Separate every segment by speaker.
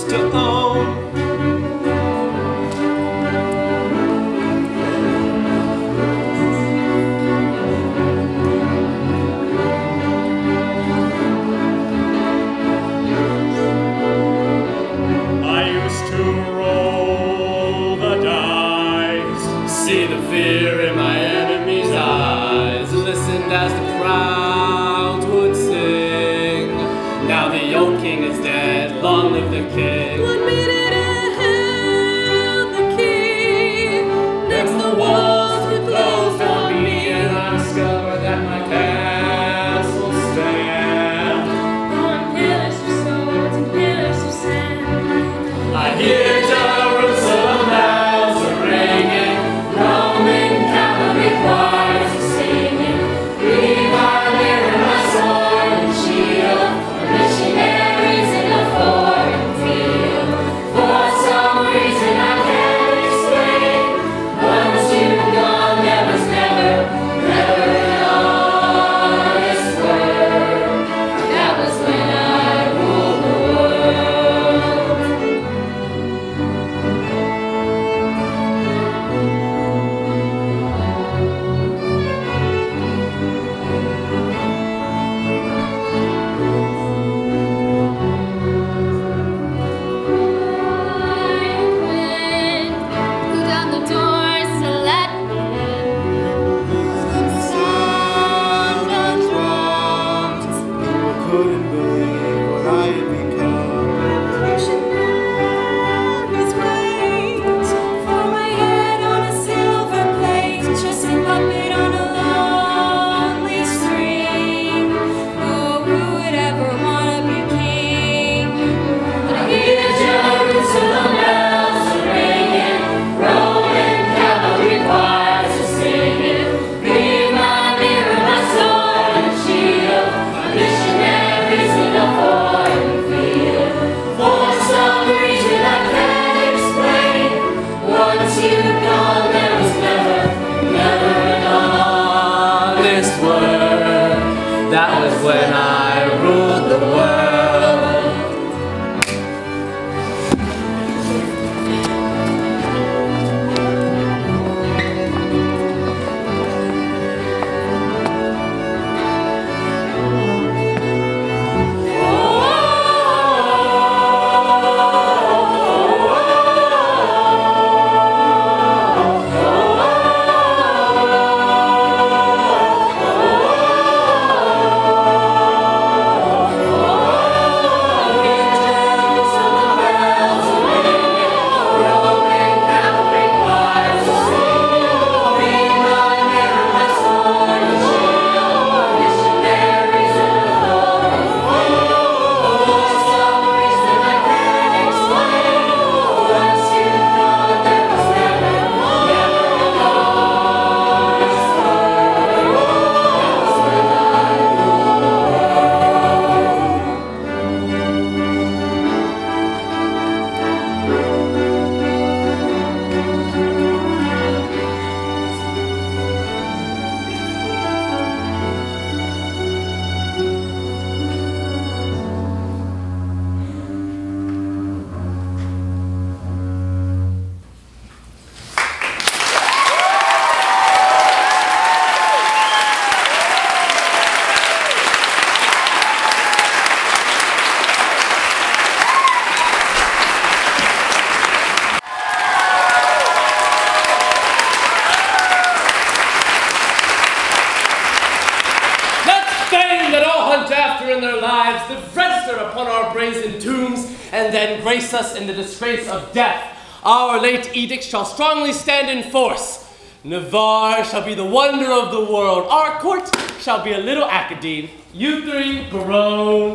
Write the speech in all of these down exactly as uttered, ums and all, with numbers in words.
Speaker 1: to own.
Speaker 2: See the fear in my enemy's eyes, listened as the crowds would sing. Now the old king is dead, long live the king.
Speaker 3: One minute ahead, the king. Next the walls were closed on me,
Speaker 2: and I discovered that my castle stands
Speaker 3: on pillars of swords and pillars of sand.
Speaker 2: I hear Jerusalem bells are ringing, Roman cavalry choirs are singing. Leave my mirror, my sword and shield, missionaries in a foreign field. For some reason I can't explain, once you've gone there was never, never an honest word. That was when I ruled the world.
Speaker 3: Who down the doors to let me in? The sound of drums.
Speaker 1: Couldn't believe what I had become.
Speaker 3: Missionaries wait for my head on a silver plate, just a puppet on a lonely string. Oh, who would ever want to be king? But I hear
Speaker 2: Jerusalem bells are ringing, Roman cavalry choirs are singing. Be my mirror, my sword and shield, missionaries in a foreign field. For some reason I can't explain, once you've gone there was never, never an honest word. That was when I ruled the world. In their lives, that register upon our brazen tombs, and then grace us in the disgrace of death. Our late edict shall strongly stand in force. Navarre shall be the wonder of the world. Our court shall be a little academe. You three, Barone,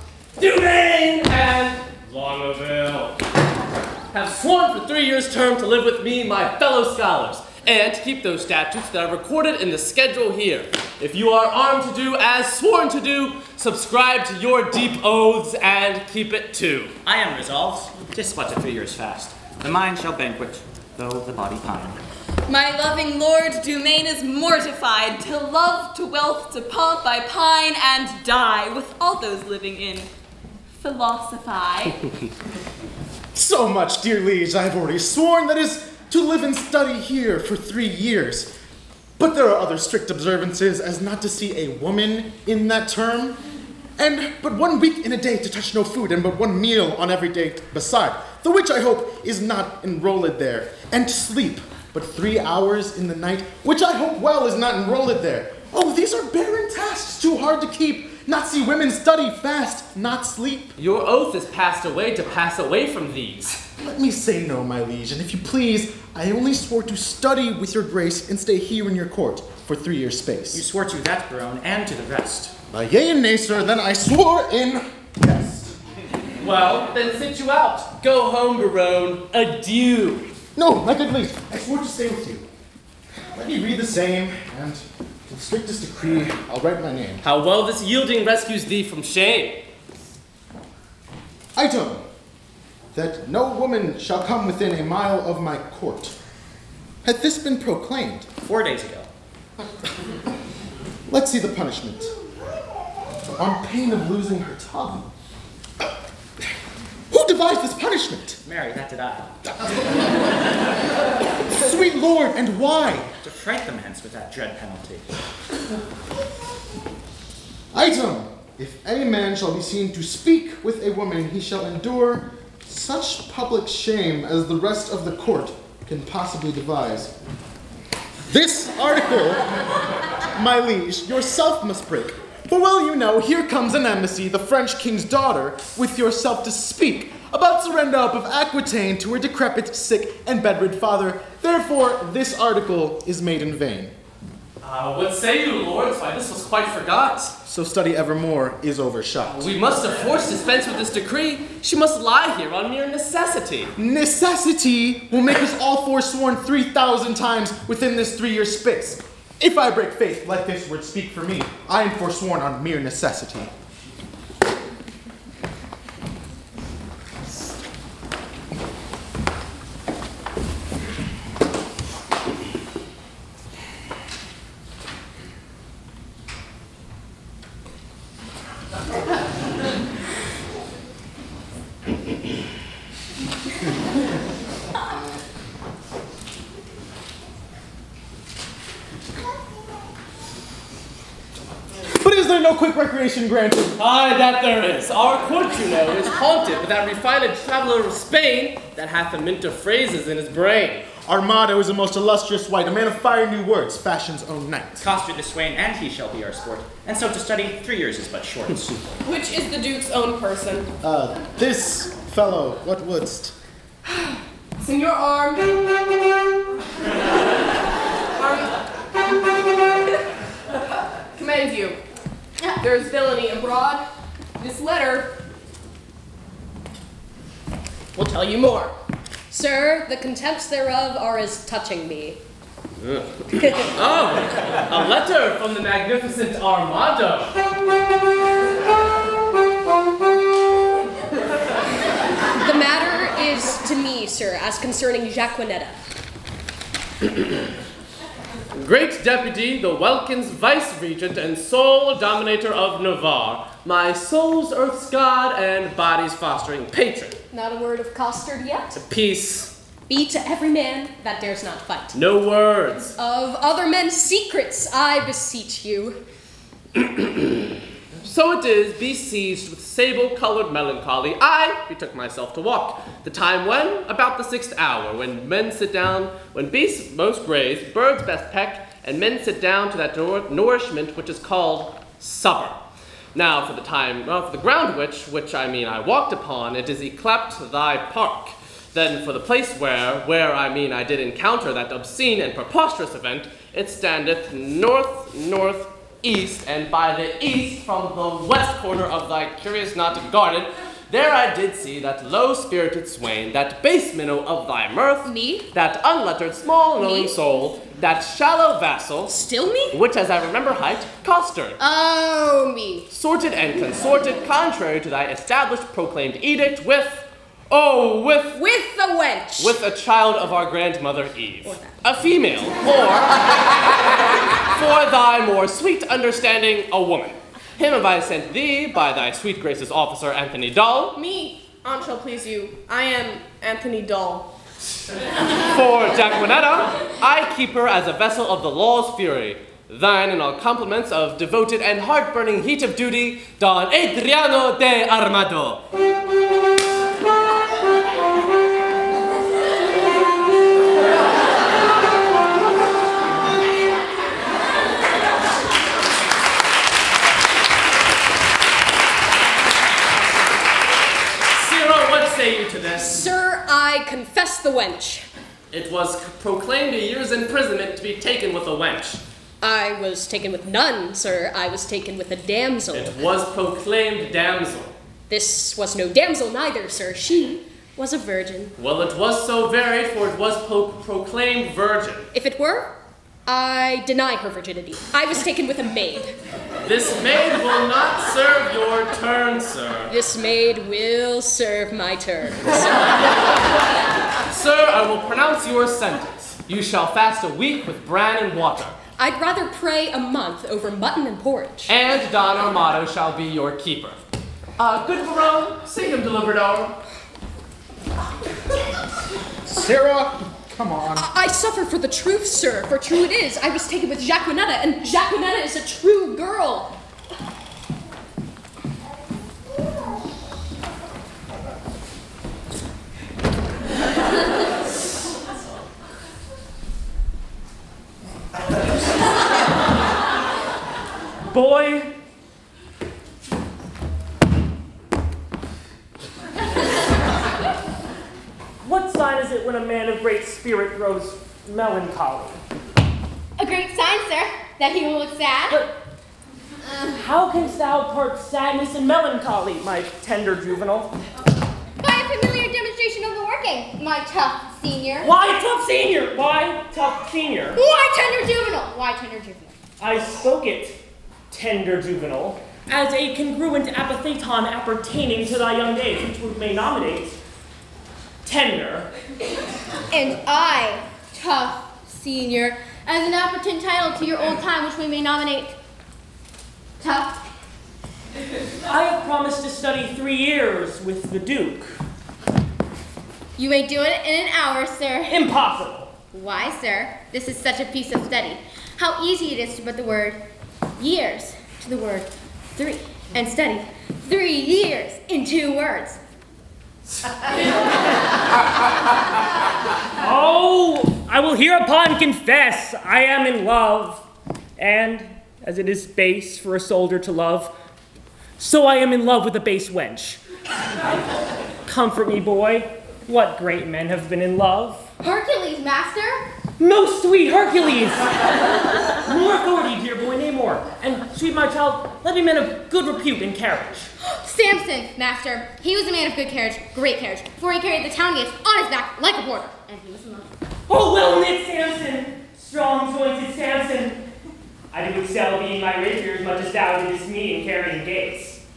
Speaker 2: Dumaine, and Longaville, have sworn for three years' term to live with me, my fellow scholars, and to keep those statutes that are recorded in the schedule here. If you are armed to do as sworn to do, subscribe to your deep oaths and keep it too.
Speaker 4: I am resolved. Tis but a three years fast. The mind shall banquet, though the body pine.
Speaker 5: My loving lord Dumaine is mortified to love, to wealth, to pomp, I pine and die with all those living in philosophy.
Speaker 6: So much, dear liege, I have already sworn, that is, to live and study here for three years. But there are other strict observances, as not to see a woman in that term, and but one week in a day to touch no food, and but one meal on every day beside, the which I hope is not enrolled there, and to sleep but three hours in the night, which I hope well is not enrolled there. Oh, these are barren tasks, too hard to keep. Not see women study fast, not sleep.
Speaker 2: Your oath is passed away to pass away from these.
Speaker 6: Let me say no, my liege, and if you please, I only swore to study with your grace and stay here in your court for three years' space.
Speaker 4: You swore to that, Barone, and to the rest.
Speaker 6: By yea and nay, sir, then I swore in jest.
Speaker 2: Well, then sit you out. Go home, Barone. Adieu.
Speaker 6: No, my good liege, I swore to stay with you. Let me read the same, and to the strictest decree, I'll write my name.
Speaker 2: How well this yielding rescues thee from shame.
Speaker 6: Item, that no woman shall come within a mile of my court. Hath this been proclaimed?
Speaker 4: Four days ago.
Speaker 6: Let's see the punishment. On pain of losing her tongue. Who devised this punishment?
Speaker 4: Mary, that did I.
Speaker 6: Sweet Lord, and why?
Speaker 4: To fright them hence with that dread penalty.
Speaker 6: Item, if any man shall be seen to speak with a woman, he shall endure such public shame as the rest of the court can possibly devise. This article, my liege, yourself must break. For well you know, here comes an embassy, the French king's daughter, with yourself to speak about surrender up of Aquitaine to her decrepit, sick, and bedrid father. Therefore, this article is made in vain.
Speaker 2: Uh, what say you, lords? Why, this was quite forgot.
Speaker 6: So study evermore is overshot.
Speaker 2: We must of force dispense with this decree. She must lie here on mere necessity.
Speaker 6: Necessity will make us all forsworn three thousand times within this three-year space. If I break faith, let this word speak for me. I am forsworn on mere necessity. Is there no quick recreation granted?
Speaker 2: Aye, that there is. Our court, you know, is haunted with that refined traveler of Spain that hath a mint of phrases in his brain.
Speaker 6: Our motto is a most illustrious wight, a man of fire new words, fashion's own knight.
Speaker 4: Coster the swain, and he shall be our sport. And so to study three years is but short.
Speaker 5: Which is the Duke's own person?
Speaker 6: Uh, this fellow, what wouldst?
Speaker 5: Signor Arm. Arm. Commend you. There's villainy abroad. This letter will tell you more.
Speaker 7: Sir, the contempts thereof are as touching me.
Speaker 2: Oh, a letter from the magnificent Armando.
Speaker 7: The matter is to me, sir, as concerning Jaquinetta.
Speaker 2: Great Deputy, the Welkin's Vice-Regent and sole Dominator of Navarre, my soul's earth's god and body's fostering patron.
Speaker 7: Not a word of costard yet.
Speaker 2: Peace.
Speaker 7: Be to every man that dares not fight.
Speaker 2: No words.
Speaker 7: Of other men's secrets, I beseech you.
Speaker 2: So it is, besieged with sable-colored melancholy, I betook myself to walk. The time when, about the sixth hour, when men sit down, when beasts most graze, birds best peck, and men sit down to that nour nourishment which is called supper. Now for the time, well, for the ground which, which I mean I walked upon, it is yclept thy park. Then for the place where, where I mean I did encounter that obscene and preposterous event, it standeth north, north, east, and by the east from the west corner of thy curious knotted garden, there I did see that low-spirited swain, that base minnow of thy mirth,
Speaker 7: Me?
Speaker 2: that unlettered, small, knowing
Speaker 7: Me?
Speaker 2: soul, that shallow vassal,
Speaker 7: Still me?
Speaker 2: which, as I remember hight, costard,
Speaker 7: Oh, me.
Speaker 2: sorted and consorted, contrary to thy established proclaimed edict, with, oh, with,
Speaker 7: With the wench.
Speaker 2: with a child of our grandmother Eve, a female, or, for thy more sweet understanding, a woman. Him have I sent thee by thy sweet grace's officer Anthony Dull,
Speaker 7: Me.
Speaker 8: Aunt shall please you. I am Anthony Dull.
Speaker 2: For Jacquinetta, I keep her as a vessel of the law's fury. Thine in all compliments of devoted and heart-burning heat of duty, Don Adriano de Armado. Ciro, what say you to this?
Speaker 7: Sir, I confess the wench.
Speaker 2: It was proclaimed a year's imprisonment to be taken with a wench.
Speaker 7: I was taken with none, sir. I was taken with a damsel.
Speaker 2: It was proclaimed damsel.
Speaker 7: This was no damsel neither, sir. She was a virgin.
Speaker 2: Well, it was so varied, for it was po proclaimed virgin.
Speaker 7: If it were, I deny her virginity. I was taken with a maid.
Speaker 2: This maid will not serve your turn, sir.
Speaker 7: This maid will serve my turn.
Speaker 2: Sir, I will pronounce your sentence. You shall fast a week with bran and water.
Speaker 7: I'd rather pray a month over mutton and porridge.
Speaker 2: And Don Armado shall be your keeper. Uh, good Varone, see him delivered over.
Speaker 6: Sarah, come on.
Speaker 7: I, I suffer for the truth, sir, for true it is. I was taken with Jacquinetta, and Jacquinetta is a true girl.
Speaker 9: Boy, what sign is it when a man of great spirit grows melancholy?
Speaker 10: A great sign, sir, that he will look sad.
Speaker 9: But how canst thou part sadness and melancholy, my tender juvenile?
Speaker 10: By a familiar demonstration of the working, my tough senior.
Speaker 9: Why tough senior? Why tough senior?
Speaker 10: Why tender juvenile? Why tender juvenile?
Speaker 9: I spoke it, tender juvenile, as a congruent apatheton appertaining to thy young days, which we may nominate tender.
Speaker 10: And I, tough senior, as an appertent title to your old time, which we may nominate tough.
Speaker 9: I have promised to study three years with the Duke.
Speaker 10: You may do it in an hour, sir.
Speaker 9: Impossible.
Speaker 10: Why, sir? This is such a piece of study. How easy it is to put the word years to the word three, and study three years in two words.
Speaker 9: Oh, I will hereupon confess I am in love, and as it is base for a soldier to love, so I am in love with a base wench. Comfort me, boy. What great men have been in love?
Speaker 10: Hercules, master.
Speaker 9: Most sweet Hercules! More authority, dear boy, nay more. And, sweet my child, let me men of good repute and carriage.
Speaker 10: Samson, master. He was a man of good carriage, great carriage, for he carried the town gates on his back like a porter. And he was in love.
Speaker 9: Oh, well-knit Samson, strong-jointed Samson. I do excel being my rapier as much as thou didst me in carrying gates.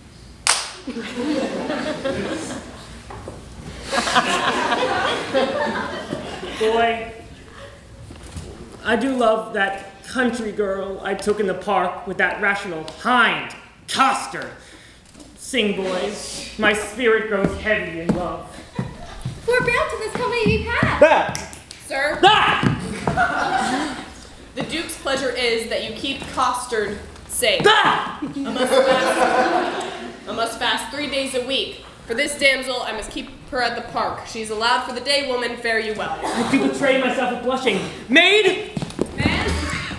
Speaker 9: Boy, I do love that country girl I took in the park with that rational hind, Coster. Sing, boys, my spirit grows heavy in love.
Speaker 10: For bound to this company be passed.
Speaker 9: Back!
Speaker 8: Sir,
Speaker 9: Back!
Speaker 8: the Duke's pleasure is that you keep Costard safe.
Speaker 9: Back!
Speaker 8: I must fast, I must fast three days a week. For this damsel, I must keep her at the park. She's allowed for the day, woman, fare you well.
Speaker 9: I do betray myself with blushing. Maid!
Speaker 8: Man?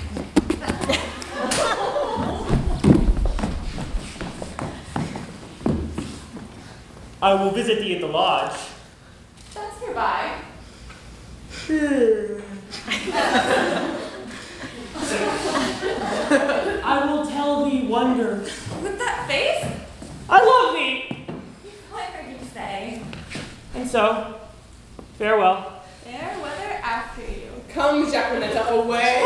Speaker 9: I will visit thee at the lodge.
Speaker 8: That's nearby.
Speaker 9: I will tell thee wonder.
Speaker 8: With that face?
Speaker 9: I love thee!
Speaker 8: What heard you say?
Speaker 9: And so, farewell.
Speaker 8: Fair weather after you. Come, Jacquinetta, away.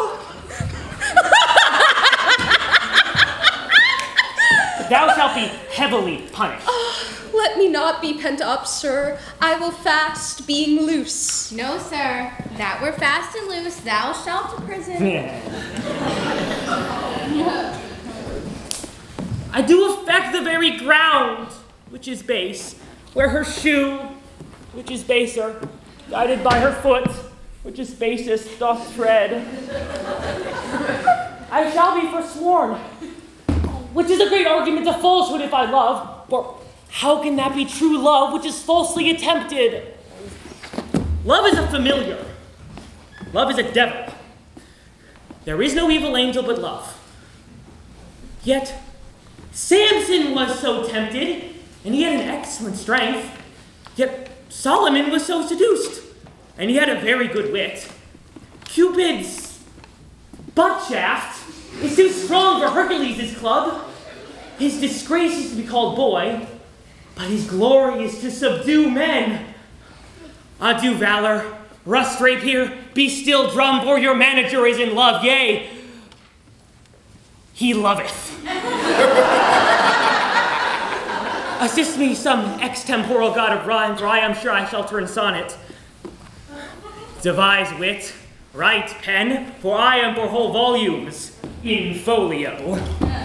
Speaker 9: Thou shalt be heavily punished.
Speaker 7: Let me not be pent up, sir. I will fast being loose.
Speaker 10: No, sir. That were fast and loose, thou shalt to prison.
Speaker 9: I do affect the very ground, which is base, where her shoe, which is baser, guided by her foot, which is basest, doth tread. I shall be forsworn, which is a great argument of falsehood if I love, for how can that be true love which is falsely attempted? Love is a familiar. Love is a devil. There is no evil angel but love. Yet, Samson was so tempted, and he had an excellent strength. Yet, Solomon was so seduced, and he had a very good wit. Cupid's butt shaft is too strong for Hercules' club. His disgrace is to be called boy, but his glory is to subdue men. Adieu, valor. Rust rapier, be still, drum, for your manager is in love, yea, he loveth. Assist me, some extemporal god of rhyme, for I am sure I shall turn sonnet. Devise wit, write pen, for I am for whole volumes in folio.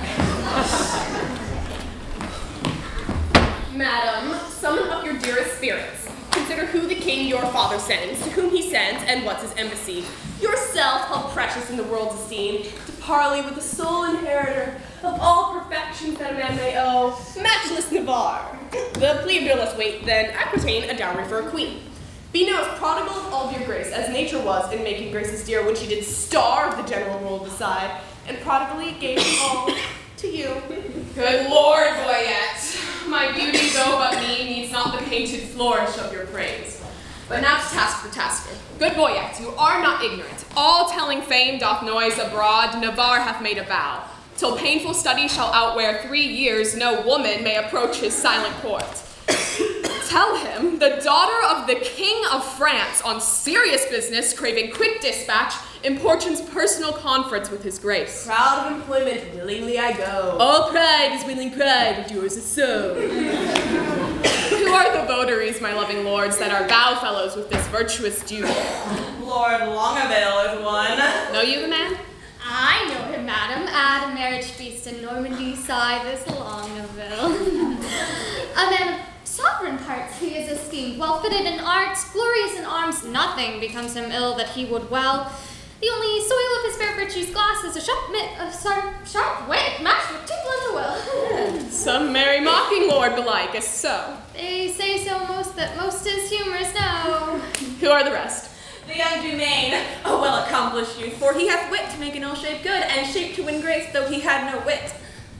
Speaker 8: Madam, summon up your dearest spirits. Consider who the king your father sends, to whom he sends, and what's his embassy. Yourself, how precious in the world's esteem, to parley with the sole inheritor of all perfections that a man may owe, matchless Navarre. The plea of no less weight than Aquitaine, a dowry for a queen. Be now as prodigal of all of your grace as nature was in making graces dear when she did starve the general world beside, and prodigally gave them all to you.
Speaker 5: Good Lord, Boyette, my beauty, though but mean, needs not the painted flourish of your praise.
Speaker 8: But now to task for tasker. Good Boyette, you are not ignorant. All telling fame doth noise abroad, Navarre hath made a vow. Till painful study shall outwear three years, no woman may approach his silent court. Tell him, the daughter of the King of France, on serious business, craving quick dispatch, importunes personal conference with his grace.
Speaker 5: Proud of employment, willingly I go.
Speaker 8: All pride is willing pride, but yours is so. Who are the votaries, my loving lords, that are vow fellows with this virtuous duke?
Speaker 5: Lord Longaville is one.
Speaker 8: Know you the man?
Speaker 10: I know him, madam, at a marriage feast in Normandy, Cyrus Longaville. A man of sovereign parts he is esteemed, well fitted in arts, glorious in arms, nothing becomes him ill that he would well. The only soil of his fair virtue's glass is a sharp wit, a sharp, sharp wit, matched with too blunt a will.
Speaker 8: Some merry mocking lord belike, is so.
Speaker 10: They say so most that most his humors know.
Speaker 8: Who are the rest?
Speaker 5: The young Dumaine, a well-accomplished youth, for he hath wit to make an ill shape good, and shape to win grace, though he had no wit.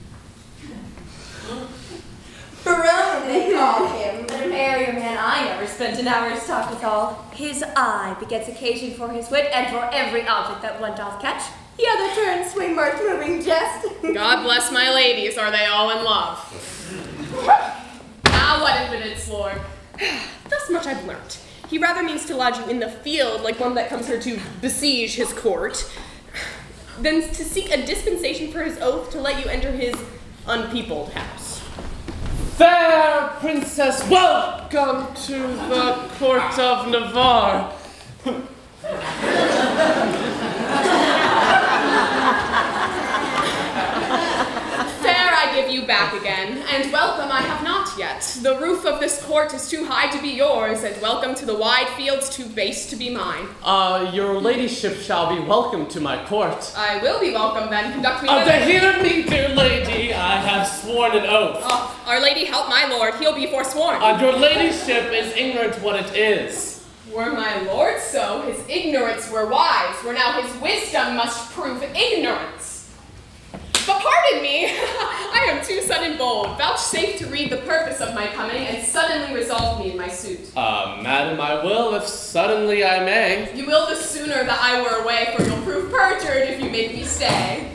Speaker 5: Barone, they call him, but a merrier man I never spent an hour's talk with all. His eye begets occasion for his wit, and for every object that one doth catch, the other turns Swinburne's moving jest.
Speaker 8: God bless my ladies, are they all in love? Now what evidence, lord? Thus much I've learnt. He rather means to lodge you in the field, like one that comes here to besiege his court, than to seek a dispensation for his oath to let you enter his unpeopled house.
Speaker 2: Fair princess, welcome to the court of Navarre.
Speaker 8: Fair I give you back again, and welcome I have not yet. The roof of this court is too high to be yours, and welcome to the wide fields too base to be mine.
Speaker 2: Uh, your ladyship shall be welcome to my court.
Speaker 8: I will be welcome then. Conduct me
Speaker 2: Uh,
Speaker 8: thither.
Speaker 2: to hear me, dear lady, I have sworn an oath.
Speaker 8: Oh, Our Lady help my lord, he'll be forsworn.
Speaker 2: Uh, your ladyship is ignorant what it is.
Speaker 8: Were my lord so, his ignorance were wise, where now his wisdom must prove ignorance. But pardon me, I am too sudden bold. Vouchsafe to read the purpose of my coming, and suddenly resolve me in my suit.
Speaker 2: Uh, madam, I will, if suddenly I may.
Speaker 8: You will the sooner that I were away, for you'll prove perjured if you make me stay.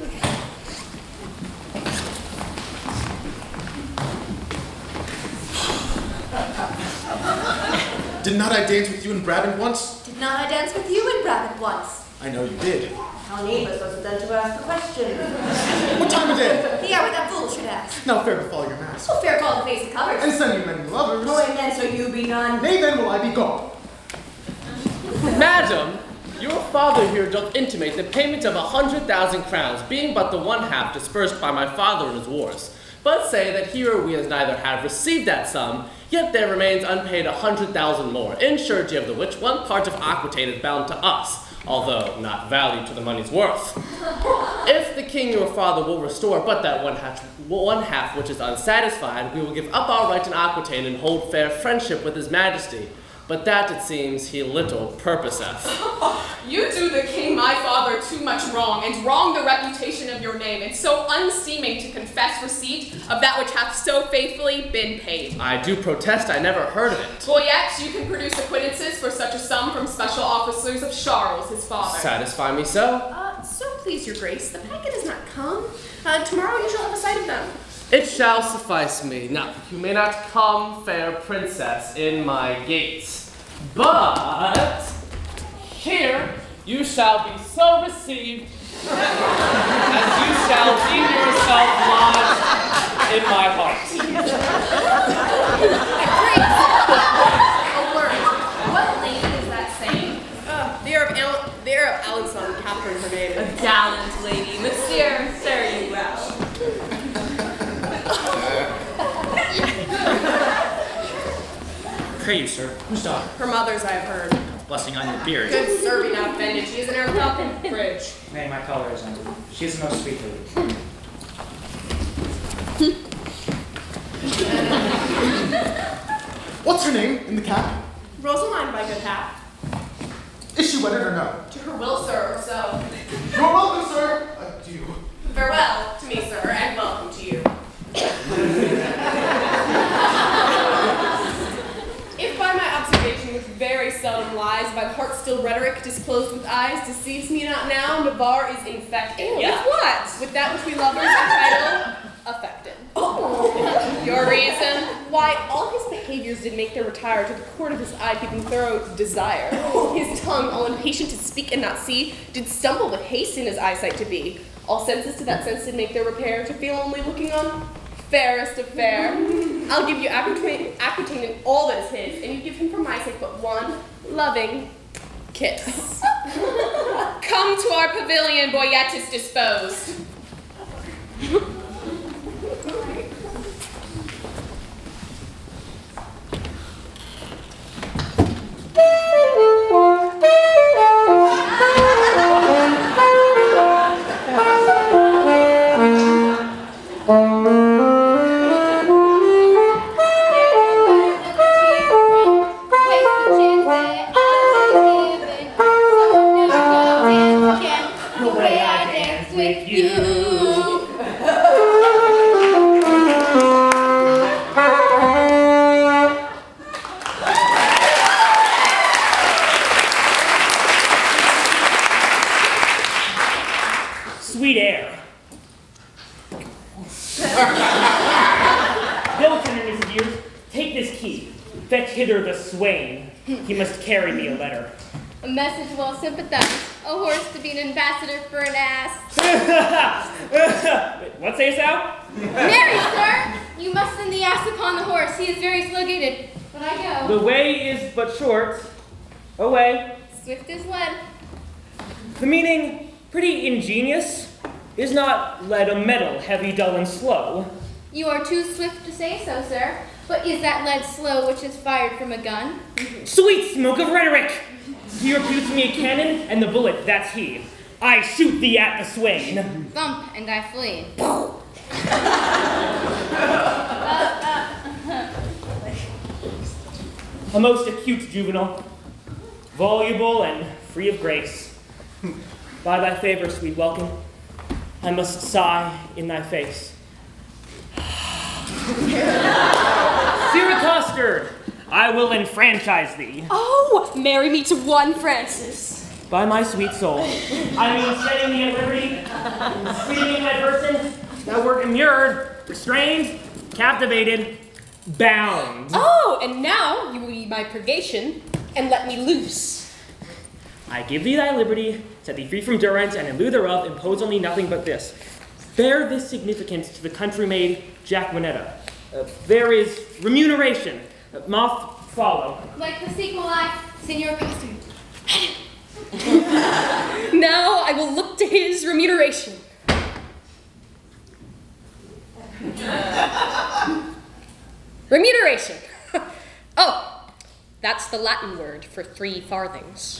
Speaker 6: Did not I dance with you in Brabant once?
Speaker 5: Did not I dance with you in Brabant once?
Speaker 6: I know you did.
Speaker 5: How needless was it then to ask the question?
Speaker 6: What time of day?
Speaker 5: The hour that fool should ask.
Speaker 6: Now fair befall your mask.
Speaker 5: So fair call the face of covers.
Speaker 6: And send you many lovers.
Speaker 5: Oh, and then so you be none.
Speaker 6: Nay, then will I be gone.
Speaker 2: Madam, your father here doth intimate the payment of a hundred thousand crowns, being but the one half dispersed by my father in his wars. but say that here we as neither have received that sum, yet there remains unpaid a hundred thousand more, in surety of the which one part of Aquitaine is bound to us, although not valued to the money's worth. If the king your father will restore but that one half, one half which is unsatisfied, we will give up our right in Aquitaine and hold fair friendship with his majesty. But that, it seems, he little purposeth.
Speaker 8: You do the king my father too much wrong, and wrong the reputation of your name, and so unseeming to confess receipt of that which hath so faithfully been paid.
Speaker 2: I do protest I never heard of it.
Speaker 8: Well, yet you can produce acquittances for such a sum from special officers of Charles, his father.
Speaker 2: Satisfy me so.
Speaker 8: Uh, so please your grace, the packet has not come. Uh, tomorrow you shall have a sight of them.
Speaker 2: It shall suffice me. Now, you may not come, fair princess, in my gates, but here you shall be so received as you shall deem yourself lodged in my heart.
Speaker 8: A word. What lady is that saying? Uh, the heir of, Al the heir of Alençon, Catherine her name.
Speaker 5: A gallant lady, monsieur, fare you well.
Speaker 4: Pray you, sir, whose daughter?
Speaker 8: Her mother's, I have heard.
Speaker 4: Blessing on your beard.
Speaker 8: Good sir, be not offended. She is an heir of Falcon Bridge.
Speaker 4: Nay, my color is under. She is a most sweet lady.
Speaker 6: What's her name in the cap?
Speaker 8: Rosaline, by good hap.
Speaker 6: Is she wedded or no?
Speaker 8: To her will, sir, or so.
Speaker 6: You're welcome, sir. Adieu.
Speaker 8: Farewell to me, sir, and welcome to you. If by my observation, which very seldom lies, by heart still rhetoric disclosed with eyes, deceives me not now, Navarre is infected.
Speaker 5: Yes, what?
Speaker 8: With that which we lovers entitle affected. Oh. Your reason? Why, all his behaviors did make there retire to the court of his eye-peeping thorough desire. His tongue, all impatient to speak and not see, did stumble with haste in his eyesight to be. All senses to that sense did make their repair, to feel only looking on fairest of fair. I'll give you Aquitaine, Aquitaine in all that is his, and you give him for my sake but one loving kiss. Come to our pavilion, Boyetis disposed.
Speaker 9: Sweet air. Diligent in his years, take this key. Fetch hither the swain. He must carry me a letter.
Speaker 10: A message well sympathized. A horse to be an ambassador for an ass.
Speaker 9: What sayest thou?
Speaker 10: Marry, sir! You must send the ass upon the horse. He is very slow-gated. But I go.
Speaker 9: The way is but short. Away.
Speaker 10: Swift as lead.
Speaker 9: The meaning, pretty ingenious, is not lead a metal, heavy, dull, and slow.
Speaker 10: You are too swift to say so, sir. But is that lead slow which is fired from a gun?
Speaker 9: Sweet smoke of rhetoric! He reputes me a cannon, and the bullet, that's he. I shoot thee at the swain.
Speaker 10: Thump, and I flee.
Speaker 9: A most acute juvenile, voluble and free of grace. By thy favor, sweet welcome, I must sigh in thy face. Sirrah Custard, I will enfranchise thee.
Speaker 5: Oh, marry me to one Francis.
Speaker 9: By my sweet soul, I mean setting thee at liberty, freeing in thy person, thou wert immured, restrained, captivated, bound.
Speaker 5: Oh, and now you will be my purgation and let me loose.
Speaker 9: I give thee thy liberty, set thee free from durance, and in lieu thereof impose on thee nothing but this. Bear this significance to the country-maid Jacquinetta. Uh, there is remuneration. Uh, moth follow.
Speaker 10: Like the sequel I, Senor Custard.
Speaker 5: Now I will look to his remuneration.
Speaker 7: Remuneration. Oh, that's the Latin word for three farthings.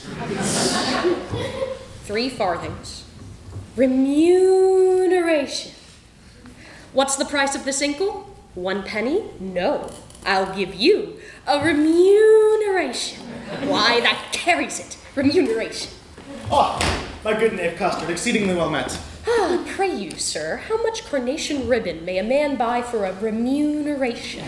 Speaker 7: Three farthings. Remuneration. What's the price of this inkle? One penny? No. I'll give you a remuneration. Why, that carries it. Remuneration.
Speaker 6: Oh, my good knave custard, exceedingly well met.
Speaker 7: Ah, pray you, sir, how much carnation ribbon may a man buy for a remuneration?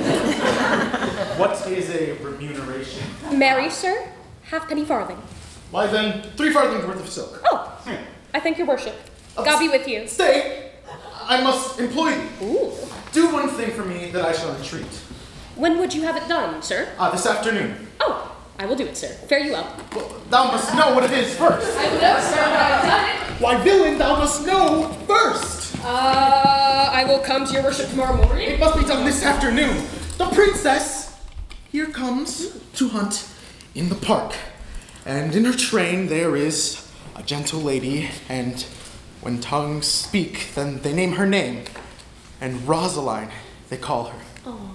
Speaker 6: What is a remuneration?
Speaker 7: Marry, sir, halfpenny farthing.
Speaker 6: Why then, three farthings worth of silk.
Speaker 7: Oh, I thank your worship. God be with you.
Speaker 6: Stay! I must employ you.
Speaker 7: Ooh.
Speaker 6: Do one thing for me that I shall entreat.
Speaker 7: When would you have it done, sir?
Speaker 6: Ah, uh, this afternoon.
Speaker 7: Oh, I will do it, sir. Fare you well.
Speaker 6: Well, thou must know what it is first.
Speaker 7: I will know, sir, but I've done it.
Speaker 6: Why, villain, thou must know first.
Speaker 7: Uh, I will come to your worship tomorrow morning.
Speaker 6: It must be done this afternoon. The princess here comes to hunt in the park. And in her train there is a gentle lady, and when tongues speak, then they name her name. And Rosaline, they call her.
Speaker 7: Aww.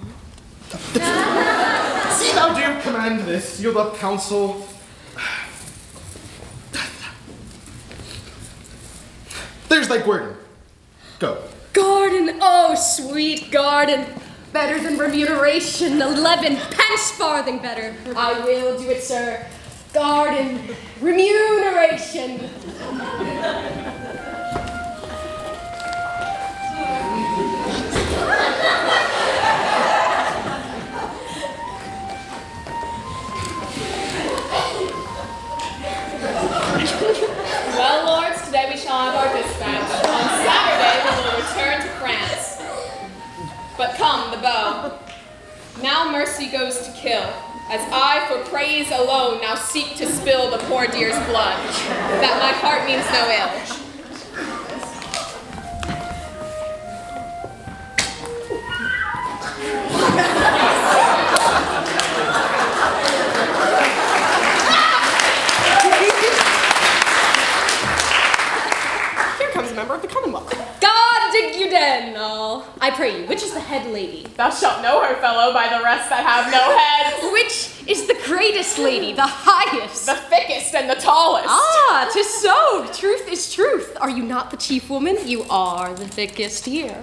Speaker 6: See thou do command this, yield up counsel. There's thy guerdon. Go.
Speaker 7: Garden, oh sweet garden. Better than remuneration, eleven pence farthing better. I will do it, sir. Garden, remuneration.
Speaker 8: Well, lords, today we shall have our dispatch. On Saturday we will return to France. But come, the bow. Now mercy goes to kill, as I for praise alone now seek to spill the poor dear's blood, that my heart means no ill. Here comes a member of the Commonwealth.
Speaker 7: God dig you den, all. I pray you, which is the head lady?
Speaker 8: Thou shalt know her, fellow, by the rest that have no heads.
Speaker 7: Which is the greatest lady, the highest?
Speaker 8: The thickest and the tallest.
Speaker 7: Ah, 'tis so. Truth is truth. Are you not the chief woman? You are the thickest here.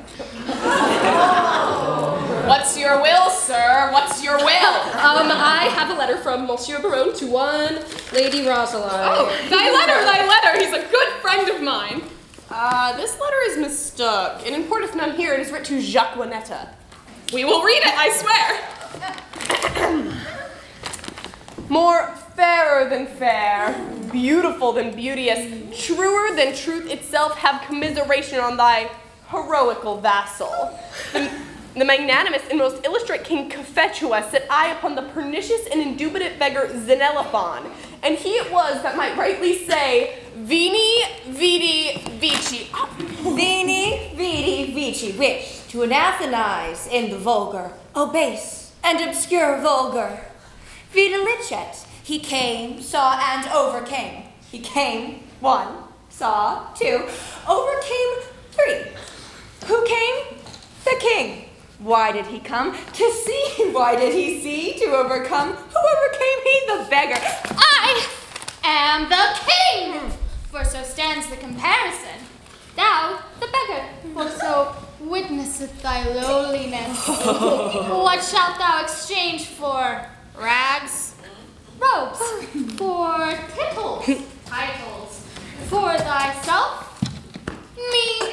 Speaker 8: What's your will, sir? What's your will?
Speaker 7: Um, I have a letter from Monsieur Baron to one Lady Rosaline.
Speaker 8: Oh, thy letter, thy letter. He's a good friend of mine. Uh, this letter is mistook. It importeth none here. It is writ to Jacquinetta. We will read it, I swear. More fairer than fair, beautiful than beauteous, truer than truth itself, have commiseration on thy heroical vassal. The, the magnanimous and most illustrate King Cophetua set eye upon the pernicious and indubitate beggar Xenophon, and he it was that might rightly say, Vini, vidi, vici. Oh.
Speaker 5: Vini, vidi, vici, wish to anathemize in the vulgar, obese, and obscure vulgar. Vita licet, he came, saw, and overcame. He came, one, saw, two, overcame, three. Who came? The king. Why did he come? To see. Why did he see? To overcome. Who overcame he? The beggar.
Speaker 10: I am the king! For so stands the comparison. Thou, the beggar, for so witnesseth thy lowliness. What shalt thou exchange for?
Speaker 8: Rags?
Speaker 10: Robes. For titles. Titles. For thyself? Me.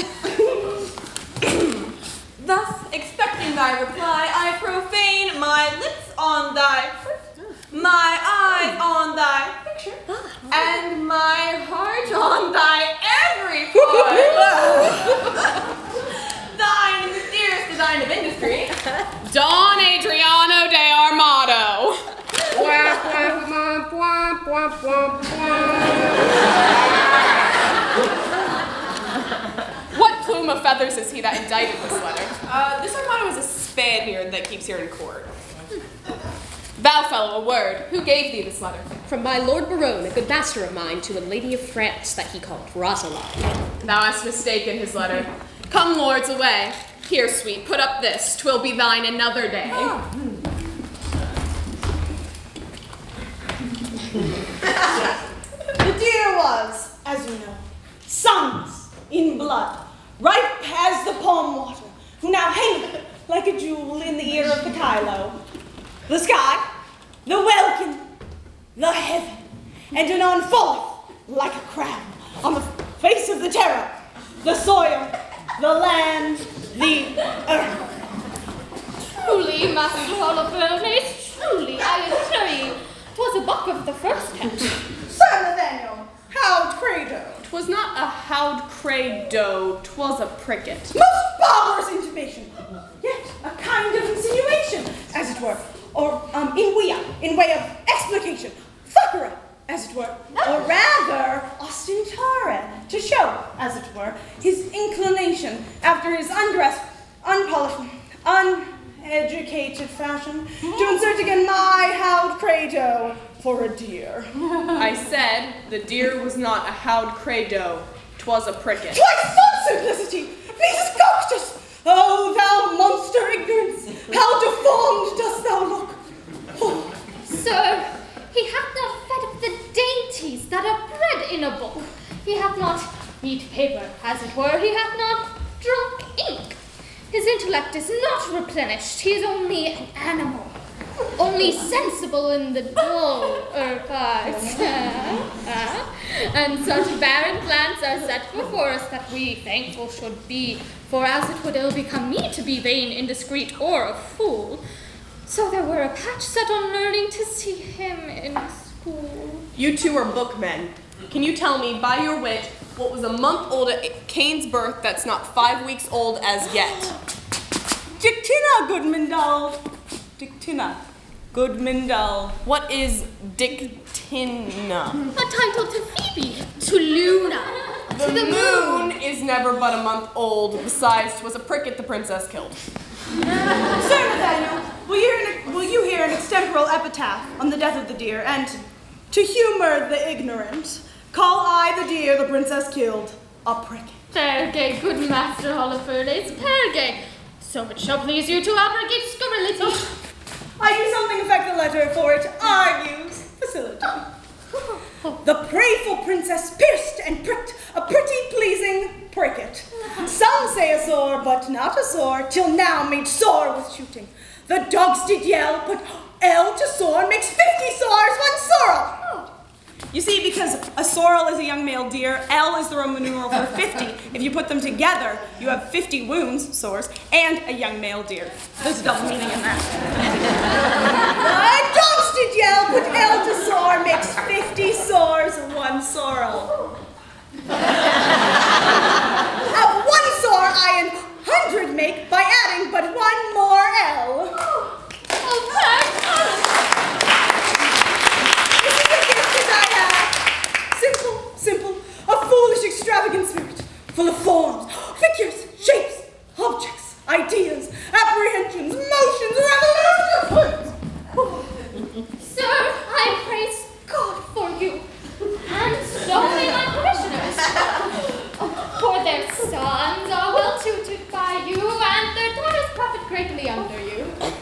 Speaker 5: Thus, expecting thy reply, I profane my lips on thy my eyes on thy picture, and my heart on thy every part. Thine is the dearest design of industry.
Speaker 8: Don Adriano de Armado. What plume of feathers is he that indicted this letter? Uh, this Armado is a Spaniard that keeps here in court. Thou, fellow, a word. Who gave thee this letter?
Speaker 7: From my Lord Baron, a good master of mine, to a lady of France that he called Rosaline.
Speaker 8: Thou hast mistaken his letter. Come, lords, away. Here, sweet, put up this. 'Twill be thine another day.
Speaker 11: The deer was, as you know, sons in blood, ripe as the palm water, who now hangeth like a jewel in the ear of the Kylo. The sky, the welkin, the heaven, and anon forth like a crown on the face of the terror, the soil, the land, the earth.
Speaker 10: Truly, Master Holofernes, truly, I assure you, 'twas a buck of the first catch.
Speaker 11: Sir Nathaniel, howd Credo.
Speaker 8: 'Twas not a howd credo, 'twas a pricket.
Speaker 11: Most barbarous intimation, yet a kind of insinuation, as it were, or um, in wea, in way of explication, fuckery, as it were, or rather ostentare, to show, as it were, his inclination after his undressed, unpolished, uneducated fashion to insert again my howd credo for a deer.
Speaker 8: I said the deer was not a howd credo, 'twas a pricket.
Speaker 11: Twice full simplicity, Mrs. Coctus! Oh, thou monster ignorance, how deformed dost thou look! Oh.
Speaker 10: Sir, he hath not fed of the dainties that are bred in a book. He hath not eat paper, as it were. He hath not drunk ink. His intellect is not replenished. He is only an animal, only sensible in the duller parts. And such barren plants are set before us that we thankful should be, for as it would ill become me to be vain, indiscreet, or a fool, so there were a patch set on learning to see him in school.
Speaker 8: You two are bookmen. Can you tell me, by your wit, what was a month old at Cain's birth that's not five weeks old as yet?
Speaker 11: Dictina, Goodmandel. Dictina, Goodmandel.
Speaker 8: What is Dictina?
Speaker 10: A title to Phoebe, to Luna,
Speaker 8: The,
Speaker 10: to the
Speaker 8: moon,
Speaker 10: moon.
Speaker 8: is never but a month old. Besides, 'twas a pricket the princess killed.
Speaker 11: Sir Nathaniel, will you, hear an, will you hear an extemporal epitaph on the death of the deer, and to humor the ignorant, call I the deer the princess killed a pricket.
Speaker 10: Perge, good Master Holofernes, perge. So much shall please you to abrogate scurrility.
Speaker 11: I do something affect the letter, for it argues facility. The prayful princess pierced and pricked a pretty pleasing pricket. Some say a sore, but not a sore, till now made sore with shooting. The dogs did yell, but L to sore makes fifty sores, one sorrel. You see, because a sorrel is a young male deer, L is the Roman numeral for fifty. If you put them together, you have fifty wounds, sores, and a young male deer. There's a double meaning in that. The dogs did yell, but L to sore makes fifty sores, one sorrel. Of one sore I an hundred make by adding but one more L.
Speaker 10: Oh, thank
Speaker 11: This is the gift that I have. Simple, simple, a foolish, extravagant spirit, full of forms, figures, shapes, objects, ideas, apprehensions, motions, revolutions.
Speaker 10: Sir, I praise God for you, and so may my parishioners. For their sons are well tutored by you, and their daughters profit greatly under you.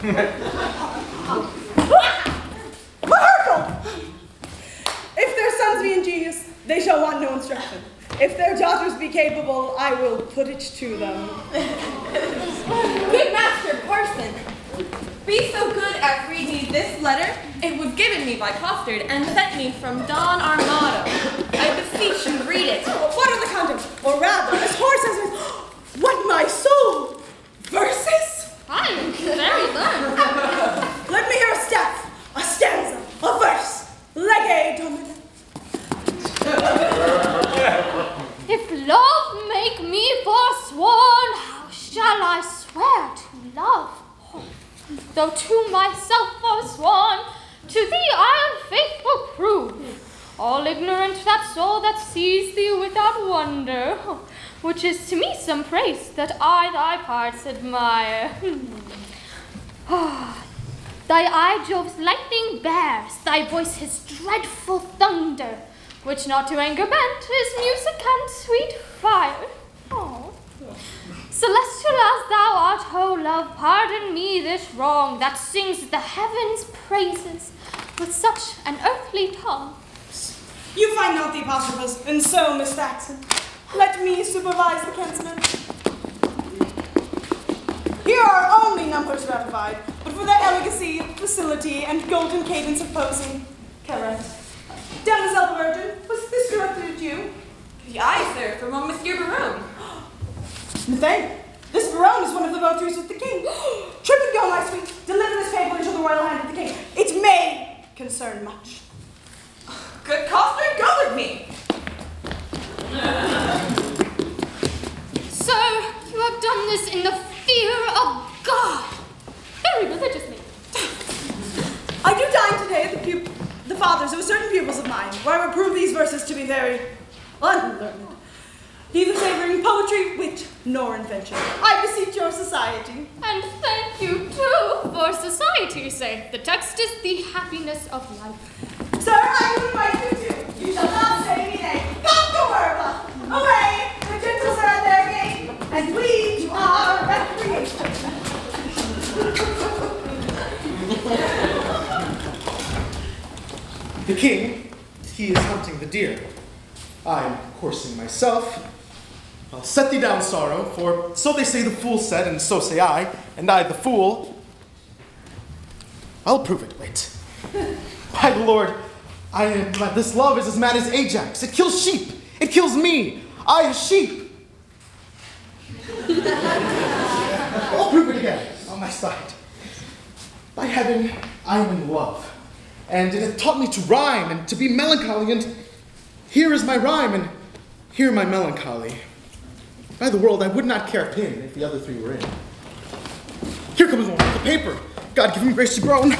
Speaker 11: Maherkle! If their sons be ingenious, they shall want no instruction. If their daughters be capable, I will put it to them.
Speaker 5: Good Master Parson, be so good as read me this letter. It was given me by Costard and sent me from Don Armado. I beseech you, read it.
Speaker 11: What are the contents? Or rather, as hoarse as is, what my soul! Verses?
Speaker 10: I am very learned.
Speaker 11: Let me hear a step, a stanza, a verse. Lege Domine.
Speaker 10: If love make me forsworn, how shall I swear to love? Though to myself forsworn, to thee I am faithful prove. All ignorant that soul that sees thee without wonder, which is to me some praise that I thy parts admire. Thy eye Jove's lightning bears, thy voice his dreadful thunder, which not to anger bent is music and sweet fire. Oh. Celestial as thou me this wrong that sings the heavens' praises with such an earthly tongue?
Speaker 11: You find not the apostrophes, and so, Miss Thaxton, let me supervise the commencement. Here are only numbers ratified, but for their elegancy, facility, and golden cadence of posing, correct. Demoiselle Virgin, was this directed at you?
Speaker 5: Aye, sir, from one Monsieur Baron.
Speaker 11: Nathaniel, this Baron is one of the votaries with the king. Trip and go, my sweet. Deliver this paper into the royal hand of the king. It may concern much.
Speaker 5: Good coster, go with me.
Speaker 10: Sir, you have done this in the fear of God. Very religious man.
Speaker 11: I do dine today at the, pu- the fathers of certain pupils of mine, where I reprove these verses to be very unlearned, neither savoring poetry, wit, nor invention. I beseech your society.
Speaker 10: And thank you, too, for society's sake. The text is the happiness of life.
Speaker 11: Sir, I will invite you too. You shall not say me nay. Come to Werba. Away, the gentles are at their game, and we to our recreation.
Speaker 6: The king, he is hunting the deer. I am coursing myself. I'll set thee down, sorrow, for so they say the fool said, and so say I, and I the fool. I'll prove it, wait. By the Lord, I am, my, this love is as mad as Ajax. It kills sheep. It kills me. I a sheep. I'll prove it again, on my side. By heaven, I am in love. And it hath taught me to rhyme and to be melancholy, and here is my rhyme, and here my melancholy. By the world, I would not care a pin if the other three were in. Here comes one with the paper. God give him grace to groan.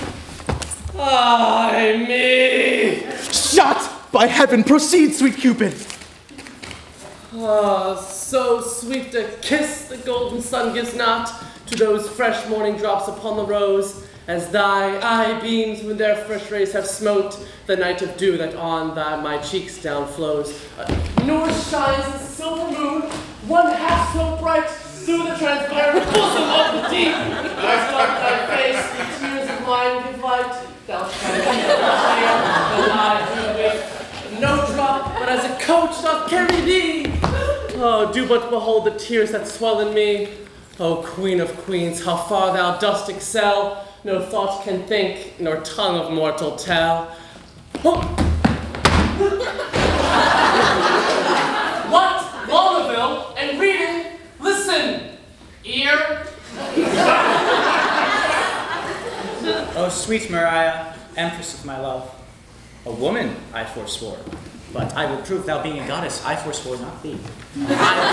Speaker 2: Ay me!
Speaker 6: Shot! By heaven, proceed, sweet Cupid.
Speaker 2: Ah, so sweet a kiss the golden sun gives not to those fresh morning drops upon the rose, as thy eye beams with their fresh rays have smote the night of dew that on thy my cheeks down flows. Uh, nor shines the silver moon one half so bright through the transparent bosom of the deep. As dark thy face, the tears of mine give light. Thou shalt cheer, the lie do with no drop, but as a coach doth carry thee. Oh, do but behold the tears that swell in me. O queen of queens, how far thou dost excel, no thought can think, nor tongue of mortal tell. Oh. What? Vaudeville and reading? Listen, ear.
Speaker 4: O sweet Maria, empress of my love, a woman I forswore, but I will prove thou being a goddess, I forswore not thee. My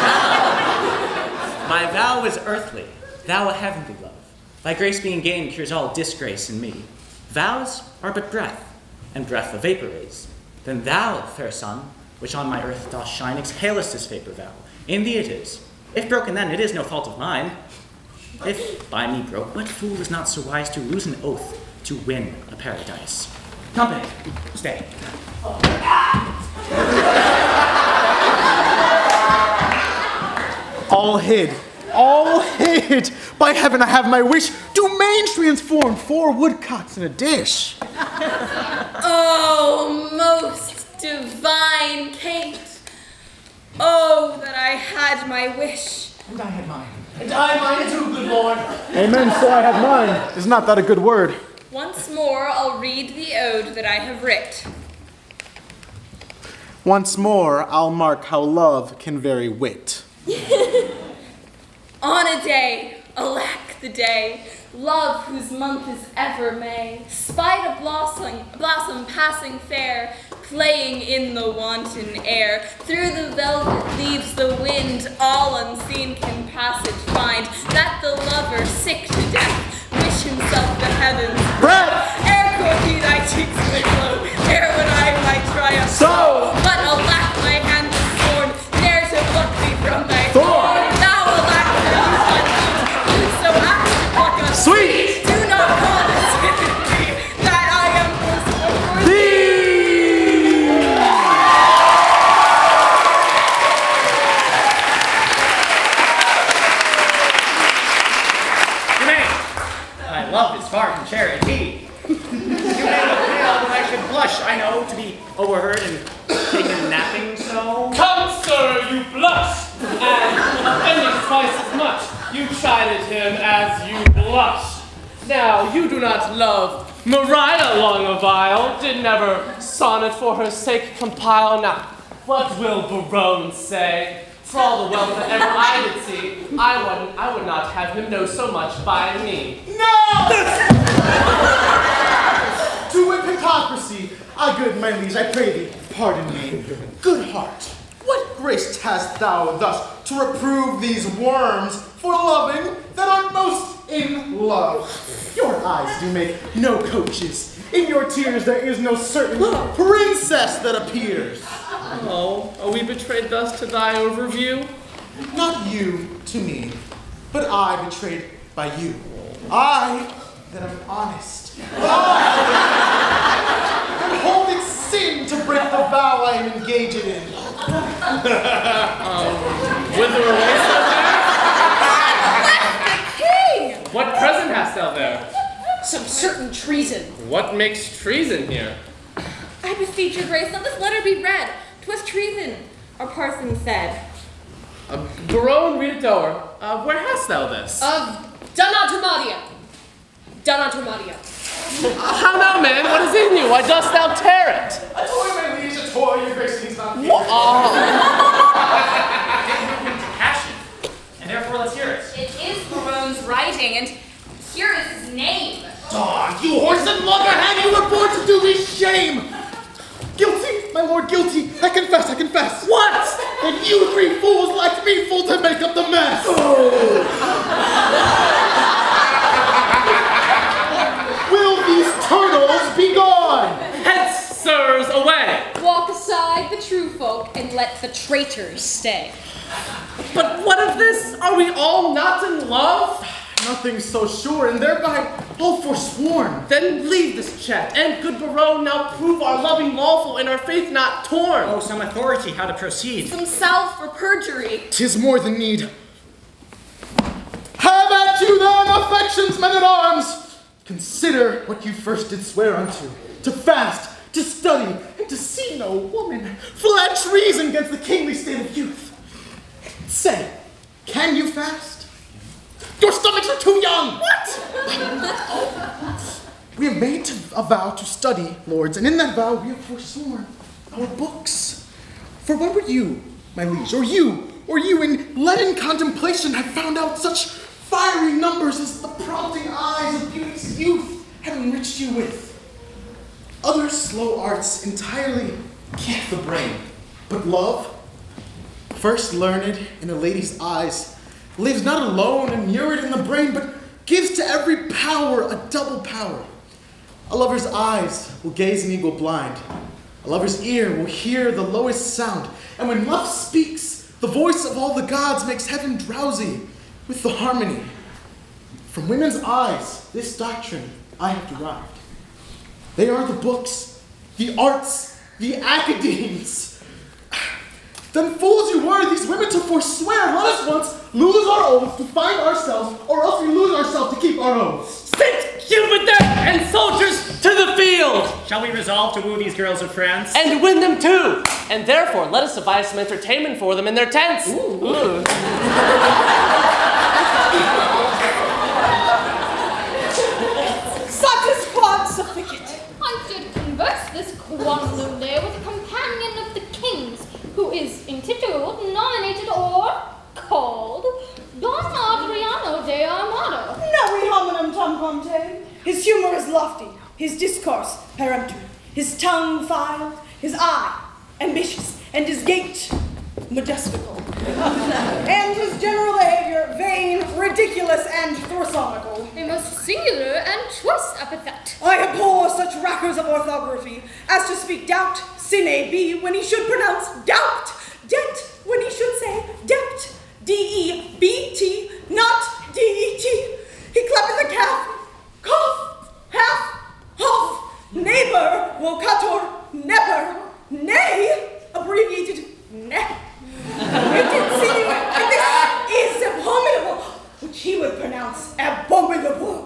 Speaker 4: vow, my vow was earthly, thou a heavenly love. Thy grace being gained cures all disgrace in me. Vows are but breath, and breath a vapor is. Then thou, fair sun, which on my earth dost shine, exhalest this vapor vow. In thee it is. If broken then, it is no fault of mine. If by me broke, what fool is not so wise to lose an oath to win a paradise? Company, stay.
Speaker 6: All hid. All hid. By heaven, I have my wish. Domains transformed, four woodcocks in a dish.
Speaker 5: Oh, most divine Kate. Oh, that I had my wish.
Speaker 6: And I had mine.
Speaker 2: And I mine too, good Lord.
Speaker 6: Amen, so I had mine. Is not that a good word?
Speaker 5: Once more I'll read the ode that I have writ.
Speaker 6: Once more, I'll mark how love can vary wit.
Speaker 5: On a day, alack the day, love whose month is ever May, spied a blossom, blossom passing fair, playing in the wanton air. Through the velvet leaves the wind, all unseen can passage find, that the lover, sick to death, wish himself the heavens.
Speaker 6: Breath!
Speaker 5: Ere quoth he thy cheeks would glow, ere would I my triumph
Speaker 6: So!
Speaker 5: But alack, my hand is torn, ne'er to pluck thee from thy
Speaker 6: Thorn!
Speaker 5: thorn. Thou alack, for you unknown, whoso acts to pluck us.
Speaker 6: Sweet!
Speaker 5: Do not call this me, that I am forceful for
Speaker 6: Thee!
Speaker 9: You may.
Speaker 4: that love is far from charity. You may look pale, but I should blush, I know, to be overheard and taken napping so.
Speaker 2: Come, sir, you blush, and offending twice as much, you chided him as you blush. Now, you do not love Maria Longueville, did never sonnet for her sake compile. Now, what will Barone say? For all the wealth that ever I did see, I wouldn't, I would not have him know so much by me.
Speaker 6: No! To whip hypocrisy, I good my liege, I pray thee, pardon me. Good heart, what grace hast thou thus to reprove these worms for loving that are most in love? Your eyes do make no coaches. In your tears there is no certain princess that appears.
Speaker 2: Oh, are we betrayed thus to thy overview?
Speaker 6: Not you to me, but I betrayed by you. I that am honest. I am holding sin to break the vow I am engaged in.
Speaker 2: um, whither away, sir?
Speaker 7: King!
Speaker 2: What present hast thou there?
Speaker 7: Some certain treason.
Speaker 2: What makes treason here?
Speaker 5: I beseech your grace, let this letter be read. 'Twas treason, our parson said.
Speaker 2: Uh, Barone, read it o'er. Uh, where hast thou this?
Speaker 7: Of Donatomania. Donatomania.
Speaker 2: Uh, how now, man? What is in you? Why dost thou tear it?
Speaker 6: A toy, my liege, a toy, your grace needs not fear.
Speaker 2: Oh.
Speaker 4: Passion. And therefore, let's hear it.
Speaker 5: It is Barone's writing, and here is his name.
Speaker 6: Ah, you horse and loggerhead, you were born to do me shame! Guilty, my lord, guilty. I confess, I confess.
Speaker 2: What?
Speaker 6: That you three fools liked me full to make up the mess. Oh. Will these turtles be gone?
Speaker 2: Hence, sirs, away.
Speaker 7: Walk aside the true folk and let the traitors stay.
Speaker 2: But what of this? Are we all not in love?
Speaker 6: Nothing so sure, and thereby all forsworn.
Speaker 2: Then leave this chat, and good Barone, now prove our loving lawful and our faith not torn.
Speaker 4: Oh, some authority, how to proceed.
Speaker 5: Some salve for perjury.
Speaker 6: 'Tis more than need. Have at you then, affections, men at arms! Consider what you first did swear unto, to fast, to study, and to see no woman, for that treason against the kingly state of youth. Say, can you fast? Your stomachs are too young! What? We have made to, a vow to study, lords, and in that vow we have forsworn our books. For when would you, my liege, or you, or you in leaden contemplation have found out such fiery numbers as the prompting eyes of beauty's youth have enriched you with? Other slow arts entirely kick the brain, but love, first learned in a lady's eyes, lives not alone and mirrored in the brain, but gives to every power a double power. A lover's eyes will gaze and eagle blind. A lover's ear will hear the lowest sound. And when love speaks, the voice of all the gods makes heaven drowsy with the harmony. From women's eyes, this doctrine I have derived. They are the books, the arts, the academies. Then fools you were, these women to forswear. Let us once lose our oaths to find ourselves, or else we lose ourselves to keep our oaths.
Speaker 2: Send Cupid there, and soldiers to the field!
Speaker 4: Shall we resolve to woo these girls of France?
Speaker 2: And win them too! And therefore, let us devise some entertainment for them in their tents. Ooh. Ooh.
Speaker 11: Such is quod sufficit.
Speaker 10: I did converse this quondam day with a companion of the king's, who is intituled, nominated, or called Don Adriano de Armado.
Speaker 11: Navi hominum tam ponte. His humor is lofty, his discourse peremptory, his tongue filed, his eye ambitious, and his gait majestical, and his general behavior vain, ridiculous, and thorsonical.
Speaker 10: A most singular and choice epithet.
Speaker 11: I abhor such rackers of orthography as to speak doubt, sine be, when he should pronounce doubt, debt, when he should say debt, D E B T, not D E T. He clappeth a calf, cough, half, hoff, neighbor, vocator, never, nay, abbreviated ne. It insinuate, and this is abominable, which he would pronounce abominable.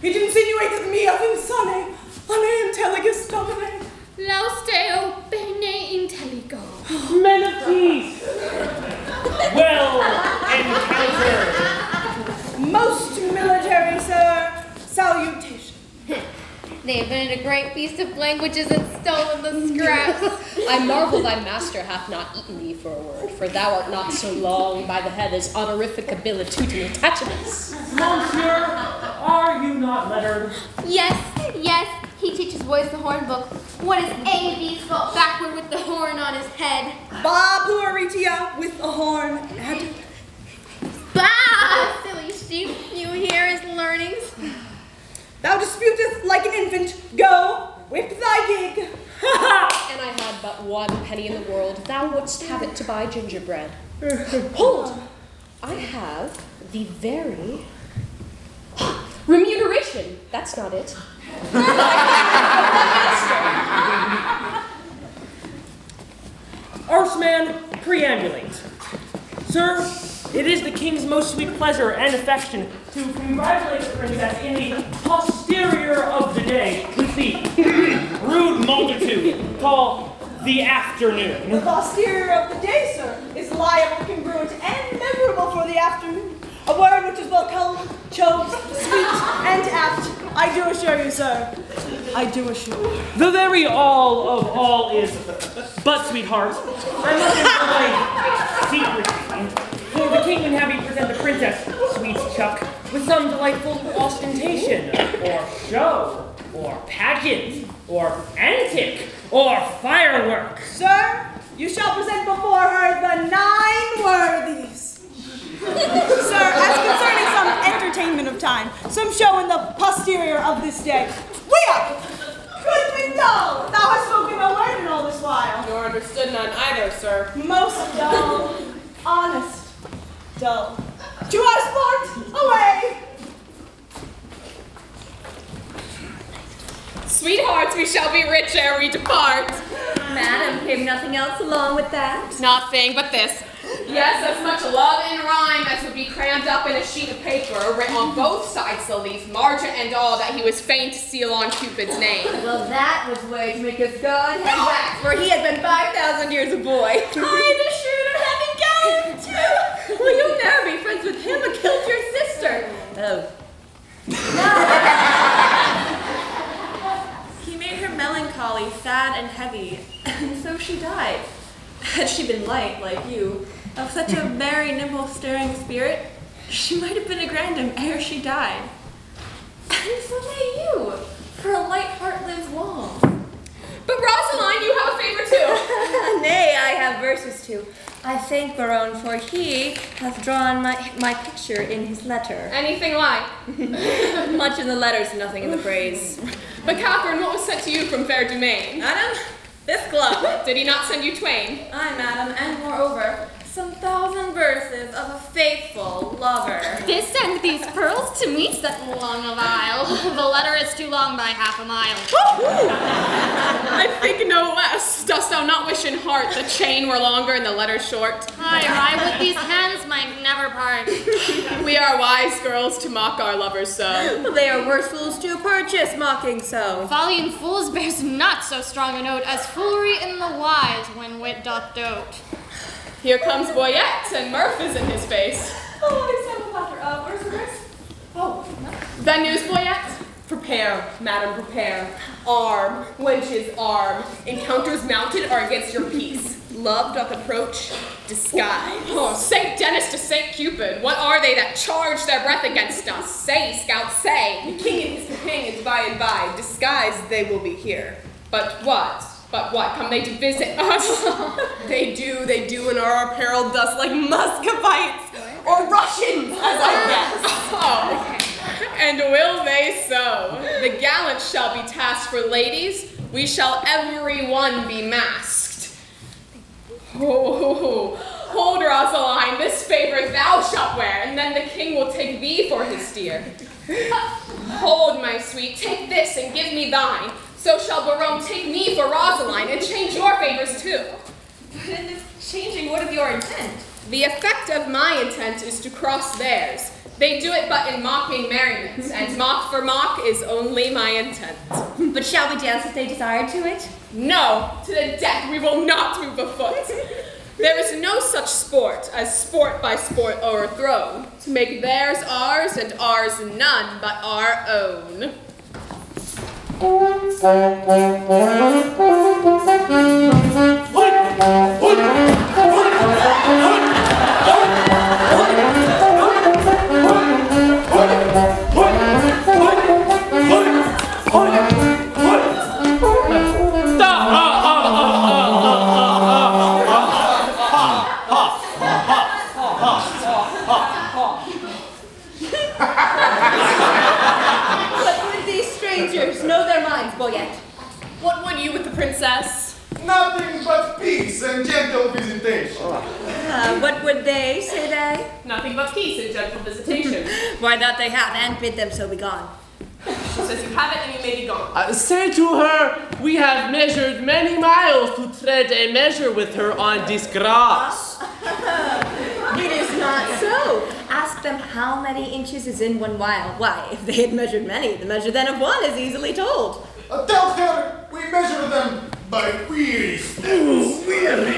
Speaker 11: it insinuated me of insane, ane intelligus domine.
Speaker 10: Lausteo bene intelligo.
Speaker 9: Men of peace! Well encountered!
Speaker 11: Most military, sir. Salutation.
Speaker 7: They invented a great feast of languages and stolen the scraps. I marvel thy master hath not eaten thee for a word, for thou art not so long by the head as honorific abilitudine attachments.
Speaker 9: Monsieur, are you not lettered?
Speaker 10: Yes, yes, he teaches boys the horn book. What is A B spelled backward with the horn on his head?
Speaker 11: Ba Pueritia with a horn added.
Speaker 10: Bah! Silly sheep, you hear his learnings?
Speaker 11: Thou disputest like an infant. Go, whip thy gig.
Speaker 7: And I had but one penny in the world. Thou wouldst have it to buy gingerbread. Hold! I have the very remuneration. That's not it.
Speaker 9: Horseman, preambulate. Sir, it is the king's most sweet pleasure and affection to congratulate the princess in the posterior of the day with the rude multitude called the afternoon.
Speaker 11: The posterior of the day, sir, is liable, congruent, and memorable for the afternoon. A word which is both colored, chose, sweet, and apt. I do assure you, sir. I do assure you.
Speaker 9: The very all of all is, but sweetheart, I must employ secrecy, for the king would have you present the princess, sweet Chuck, with some delightful ostentation, or show, or pageant, or antic, or firework.
Speaker 11: Sir, you shall present before her the nine worthies. Sir, as concerning some entertainment of time, some show in the posterior of this day, we are good and dull. Thou hast spoken a word in all this while.
Speaker 8: Nor understood none either, sir.
Speaker 11: Most dull, honest, dull. To our sport, away!
Speaker 8: Sweethearts, we shall be rich ere we depart.
Speaker 5: Madam, came nothing else along with that?
Speaker 8: Nothing but this. Yes, as much love and rhyme as would be crammed up in a sheet of paper, written on both sides the leaf, margin and all, that he was fain to seal on Cupid's name.
Speaker 5: Well, that was way to make us God head wax, for he had been five thousand years a boy. I the shooter having got him too. Well, you'll never be friends with him who killed your sister. Oh.
Speaker 12: He made her melancholy, sad, and heavy, and so she died. Had she been light, like you, of such a merry, nimble, stirring spirit, she might have been a grandam ere she died. And so may you, for a light heart lives long.
Speaker 8: But Rosaline, you have a favor too.
Speaker 5: Nay, I have verses too. I thank Baron, for he hath drawn my my picture in his letter.
Speaker 8: Anything like?
Speaker 5: Much in the letters, nothing in the praise.
Speaker 8: But Catherine, what was sent to you from fair Domain?
Speaker 12: Madam, this glove.
Speaker 8: Did he not send you twain?
Speaker 12: Aye, madam, and moreover, some thousand verses of a faithful lover.
Speaker 10: This and these pearls to me set long a while. The letter is too long by half a mile.
Speaker 8: I think no less. Dost thou not wish in heart the chain were longer and the letter short?
Speaker 10: Aye, I with these hands might never part.
Speaker 8: We are wise girls to mock our lovers so.
Speaker 5: They are worse fools to purchase, mocking so.
Speaker 10: Folly in fools bears not so strong a note as foolery in the wise when wit doth dote.
Speaker 8: Here comes Boyette, and mirth is in his face.
Speaker 11: Oh, I said with laughter. Uh, where's the rest? Oh, no.
Speaker 8: Then news, Boyette? Prepare, madam, prepare. Arm, wenches, arm. Encounters mounted are against your peace. Love doth approach, disguise. Oh, Saint Dennis to Saint Cupid, what are they that charge their breath against us? Say, scout, say. The king and his companions by and by, disguised they will be here. But what? But what? Come they to visit us? They do, they do, and are apparelled thus like Muscovites or Russians, as I guess. Oh, and will they so? The gallants shall be tasked for ladies. We shall every one be masked. Oh, hold, Rosaline, this favor thou shalt wear, and then the king will take thee for his dear. Hold, my sweet, take this and give me thine. So shall Baron take me for Rosaline and change your favors too.
Speaker 12: But in this changing, what is your intent?
Speaker 8: The effect of my intent is to cross theirs. They do it but in mocking merriment, and mock for mock is only my intent.
Speaker 5: But shall we dance if they desire to it?
Speaker 8: No, to the death we will not move a foot. There is no such sport as sport by sport o'erthrown, to make theirs ours and ours none but our own.
Speaker 5: Know their minds, Boyette.
Speaker 8: What would you with the princess?
Speaker 1: Nothing but peace and gentle visitation.
Speaker 5: Uh, what would they, say they?
Speaker 8: Nothing but peace and gentle visitation.
Speaker 5: Why, that they have, and bid them so be gone.
Speaker 8: She says you have it and you may be gone.
Speaker 2: Uh, say to her, we have measured many miles to tread a measure with her on this grass.
Speaker 5: It is not so. Ask them how many inches is in one mile. Why, if they had measured many, the measure then of one is easily told.
Speaker 1: Uh, tell her we measure them by weary steps. Weary.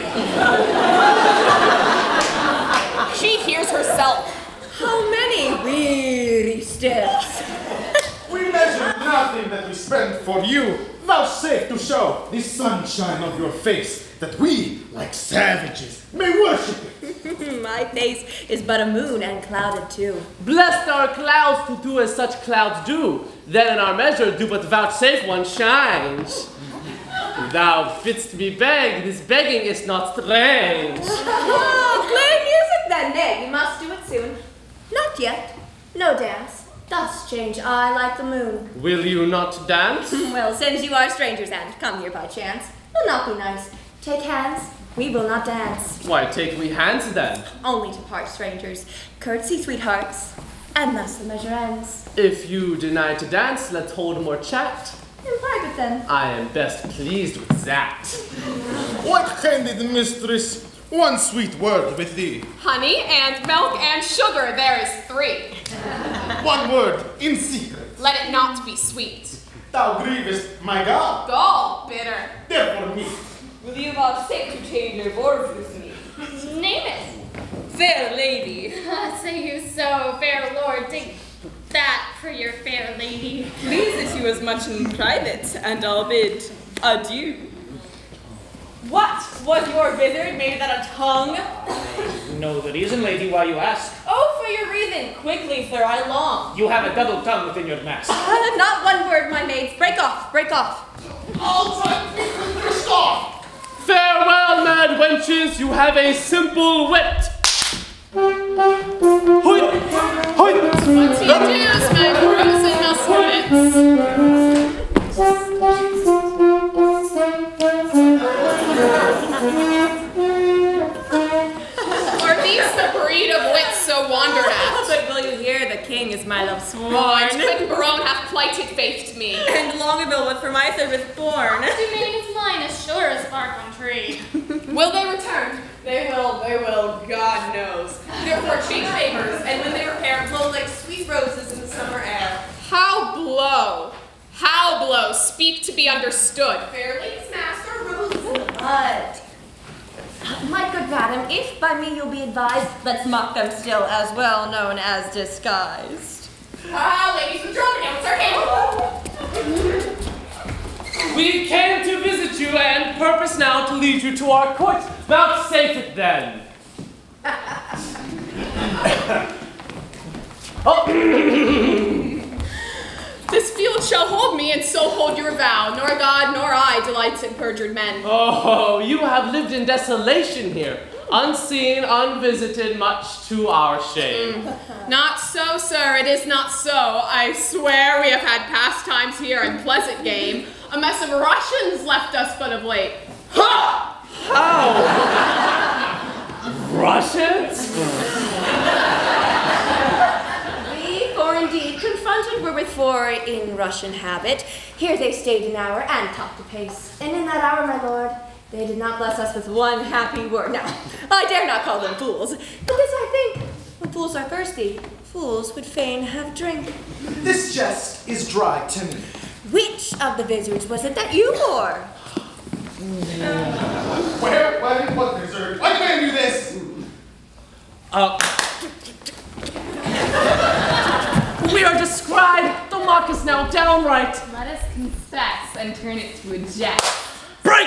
Speaker 8: She hears herself.
Speaker 5: How many weary steps?
Speaker 1: We measure nothing that we spend for you. Vouchsafe to show the sunshine of your face, that we, like savages, may worship it.
Speaker 5: My face is but a moon and clouded too.
Speaker 2: Blessed are clouds to do as such clouds do. Then in our measure do but vouchsafe one shines. Thou fitst me beg, this begging is not strange.
Speaker 5: Oh, play music then, nay, we must do it soon. Not yet, no dance. Thus change I like the moon.
Speaker 2: Will you not dance?
Speaker 5: Well, since you are strangers and come here by chance, will not be nice. Take hands, we will not dance.
Speaker 2: Why, take we hands then.
Speaker 5: Only to part strangers. Curtsy, sweethearts, and thus the measure ends.
Speaker 2: If you deny to dance, let's hold more chat.
Speaker 5: In private then.
Speaker 2: I am best pleased with that.
Speaker 1: What candid mistress, one sweet word with thee.
Speaker 8: Honey and milk and sugar, there is three.
Speaker 1: One word in secret.
Speaker 8: Let it not be sweet.
Speaker 1: Thou grievest my God.
Speaker 8: Gall, bitter.
Speaker 1: Therefore me.
Speaker 5: Will you vouchsafe to change your words with me?
Speaker 10: Name it.
Speaker 5: Fair lady.
Speaker 10: Say you so, fair lord. Take that for your fair lady.
Speaker 11: Pleases you as much in private, and I'll bid adieu. What? Was your wizard made that a tongue?
Speaker 9: Know the reason, lady, why you ask.
Speaker 5: Oh, for your reason. Quickly, sir, I long.
Speaker 9: You have a double tongue within your mask.
Speaker 5: Uh, not one word, my maids. Break off, break off.
Speaker 1: All try to stop.
Speaker 2: Farewell, mad wenches, you have a simple wit. Hoit! Hoit!
Speaker 8: What's he does, my crows and Are these the breed of wits so wandered at?
Speaker 5: But will you hear, the king is my love sworn.
Speaker 8: Lord, Quentin Barone hath plighted faith to me.
Speaker 5: And Longueville was for my service born.
Speaker 10: Domain is mine as sure as bark on tree.
Speaker 8: Will they return? They will, they will, God knows. Therefore change favors, and when they repair, blow like sweet roses in the summer air. How blow? How blow? Speak to be understood. Fair ladies mask are roses in the
Speaker 5: But, my good madam, if by me you'll be advised, let's mock them still as well known as disguised.
Speaker 8: Ah, ladies with drum notes are handled.
Speaker 2: We came to visit you and purpose now to lead you to our court. Vouchsafe it then. Oh.
Speaker 8: This field shall hold me, and so hold your vow. Nor God nor I delights in perjured men.
Speaker 2: Oh, you have lived in desolation here, unseen, unvisited, much to our shame.
Speaker 8: Mm. Not so, sir, it is not so. I swear we have had pastimes here and pleasant game. A mess of Russians left us but of late. Ha!
Speaker 2: How? Russians?
Speaker 5: We, for indeed, confronted were with four in Russian habit. Here they stayed an hour and talked apace. And in that hour, my lord, they did not bless us with one happy word. Now, I dare not call them fools, but this I think, fools are thirsty, fools would fain have drink.
Speaker 1: This jest is dry to me.
Speaker 5: Which of the visitors was it that you wore?
Speaker 1: Where, when, what wizard? Why can I do this?
Speaker 2: Uh, we are described. The mock is now downright.
Speaker 13: Let us confess and turn it to a jest.
Speaker 2: Break!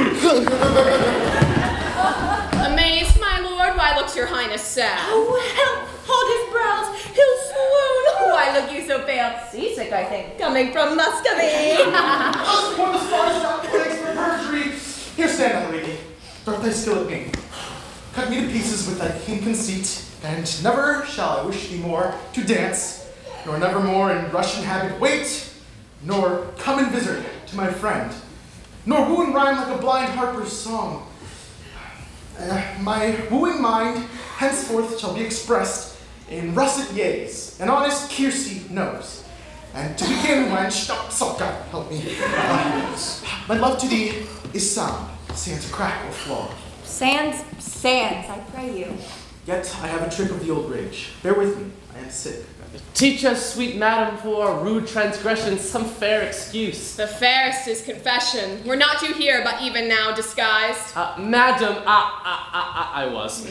Speaker 8: Amazed, my lord, why looks your highness sad?
Speaker 5: Oh, help! Hold his brows, he'll swoon! Why look you so pale? Seasick, I think, coming from Muscovy.
Speaker 1: Us poor stars down plagues for perjury. Here stand, lady. Throw thy skill at me. Cut me to pieces with thy keen conceit, and never shall I wish thee more to dance, nor never more in Russian habit wait, nor come and visit to my friend, nor woo and rhyme like a blind harper's song. Uh, my wooing mind henceforth shall be expressed in russet yeas, an honest kiersey nose. And to begin, wench, oh, so God help me. Uh, my love to thee is sound, sans crack or flaw.
Speaker 5: Sans, sans, I pray you.
Speaker 1: Yet I have a trick of the old rage. Bear with me, I am sick.
Speaker 2: Teach us, sweet madam, for our rude transgressions some fair excuse.
Speaker 8: The fairest is confession. We're not you here, but even now disguised.
Speaker 2: Uh, madam, I, I, I, I was.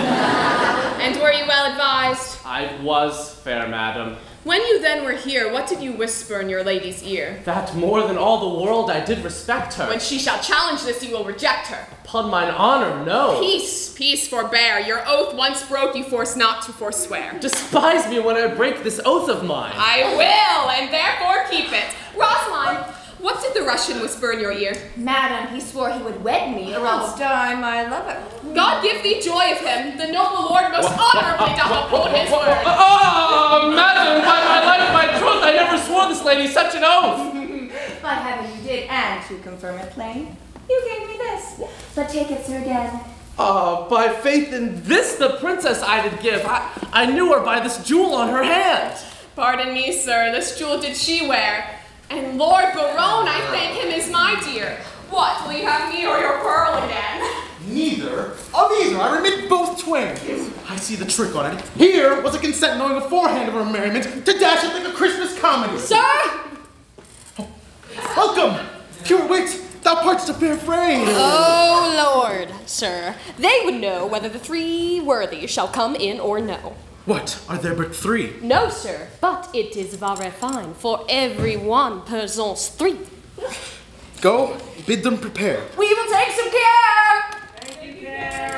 Speaker 8: And were you well advised?
Speaker 2: I was, fair madam.
Speaker 8: When you then were here, what did you whisper in your lady's ear?
Speaker 2: That more than all the world I did respect her.
Speaker 8: When she shall challenge this, you will reject her.
Speaker 2: Upon mine honor, no.
Speaker 8: Peace, peace, forbear. Your oath once broke, you force not to forswear.
Speaker 2: Despise me when I break this oath of mine.
Speaker 8: I will, and therefore keep it. Rosaline, what did the Russian whisper in your ear?
Speaker 5: Madam, he swore he would wed me, or else die my lover.
Speaker 8: God give thee joy of him. The noble lord most honorably doth uphold his word.
Speaker 2: Oh, madam, by my life, my troth, I never swore this lady such an oath.
Speaker 5: By heaven you did, and to confirm it plain, you gave me this. But take it, sir, again.
Speaker 2: Ah, uh, by faith in this the princess I did give. I, I knew her by this jewel on her hand.
Speaker 8: Pardon me, sir, this jewel did she wear. And Lord Baron, I thank him, is my dear. What, will you have me or your pearl again?
Speaker 1: Neither. Of either, I remit both twain. I see the trick on it. Here was a consent knowing beforehand of our merriment to dash it like a Christmas comedy.
Speaker 8: Sir!
Speaker 1: Oh. Welcome, pure wit, thou part'st a fair fray.
Speaker 7: Oh, Lord, sir, they would know whether the three worthies shall come in or no.
Speaker 1: What, are there but three?
Speaker 7: No, sir, but it is very fine, for every one persons three.
Speaker 1: Go, bid them prepare.
Speaker 5: We will take some care!
Speaker 8: Take care.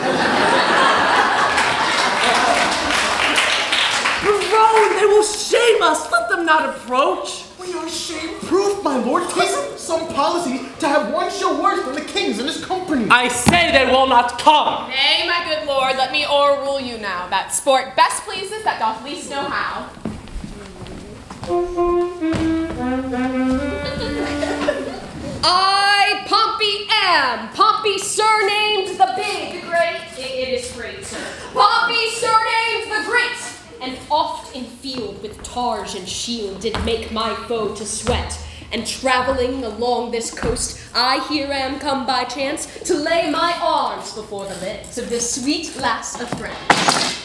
Speaker 2: Baron, they will shame us. Let them not approach.
Speaker 1: We are shame-proof, my lord. Tis some policy to have one show worse than the king's and his company.
Speaker 2: I say they will not come.
Speaker 8: Nay, my good lord, let me o'errule you now. That sport best pleases, that doth least know how.
Speaker 7: I, Pompey, am Pompey, surnamed the Big, the Great.
Speaker 13: It, it is great, sir.
Speaker 7: Pompey, surnamed the Great, and oft in field with targe and shield did make my foe to sweat. And traveling along this coast, I here am come by chance to lay my arms before the legs of this sweet lass of France.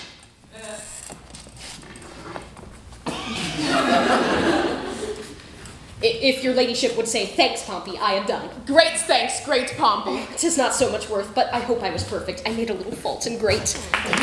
Speaker 7: If your ladyship would say, thanks, Pompey, I am done.
Speaker 8: Great thanks, great Pompey.
Speaker 7: Oh, 'tis not so much worth, but I hope I was perfect. I made a little fault and great.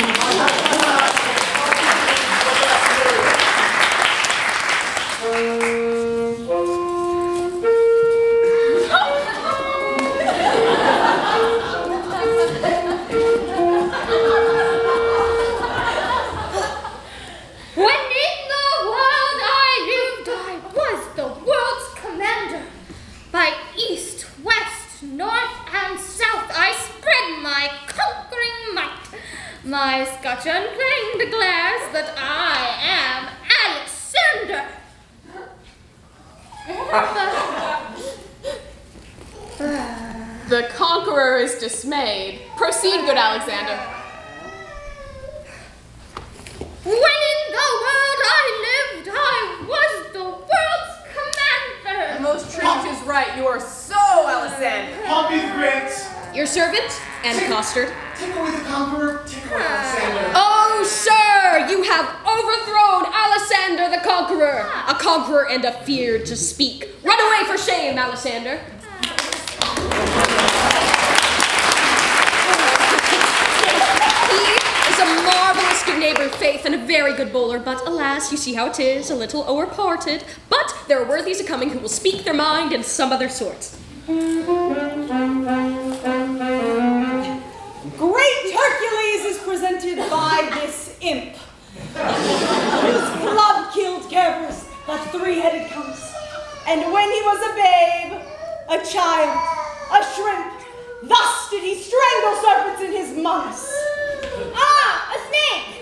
Speaker 10: My scutcheon plain declares that I am Alexander.
Speaker 8: The conqueror is dismayed. Proceed, good Alexander.
Speaker 10: When in the world I lived, I was the world's commander.
Speaker 12: The most truth is right. You are so Alexander.
Speaker 1: Pompey the Great.
Speaker 7: Your servant, and
Speaker 1: Take-
Speaker 7: Costard.
Speaker 1: Take away the conqueror, take away Alexander.
Speaker 7: Oh, sir, conqueror, a conqueror and a fear to speak. Run away for shame, Alexander. He is a marvelous good neighbor, Faith, and a very good bowler, but alas, you see how it is, a little o'er-parted. But there are worthies a-coming who will speak their mind in some other sort.
Speaker 11: Great Hercules is presented by this imp. His club killed Cerberus, that three-headed cunt. And when he was a babe, a child, a shrimp, thus did he strangle serpents in his mungus.
Speaker 10: Ah, a snake!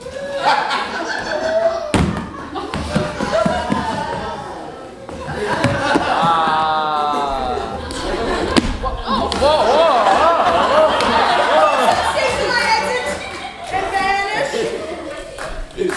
Speaker 2: Oh, whoa, whoa,
Speaker 11: Take my exit and vanish.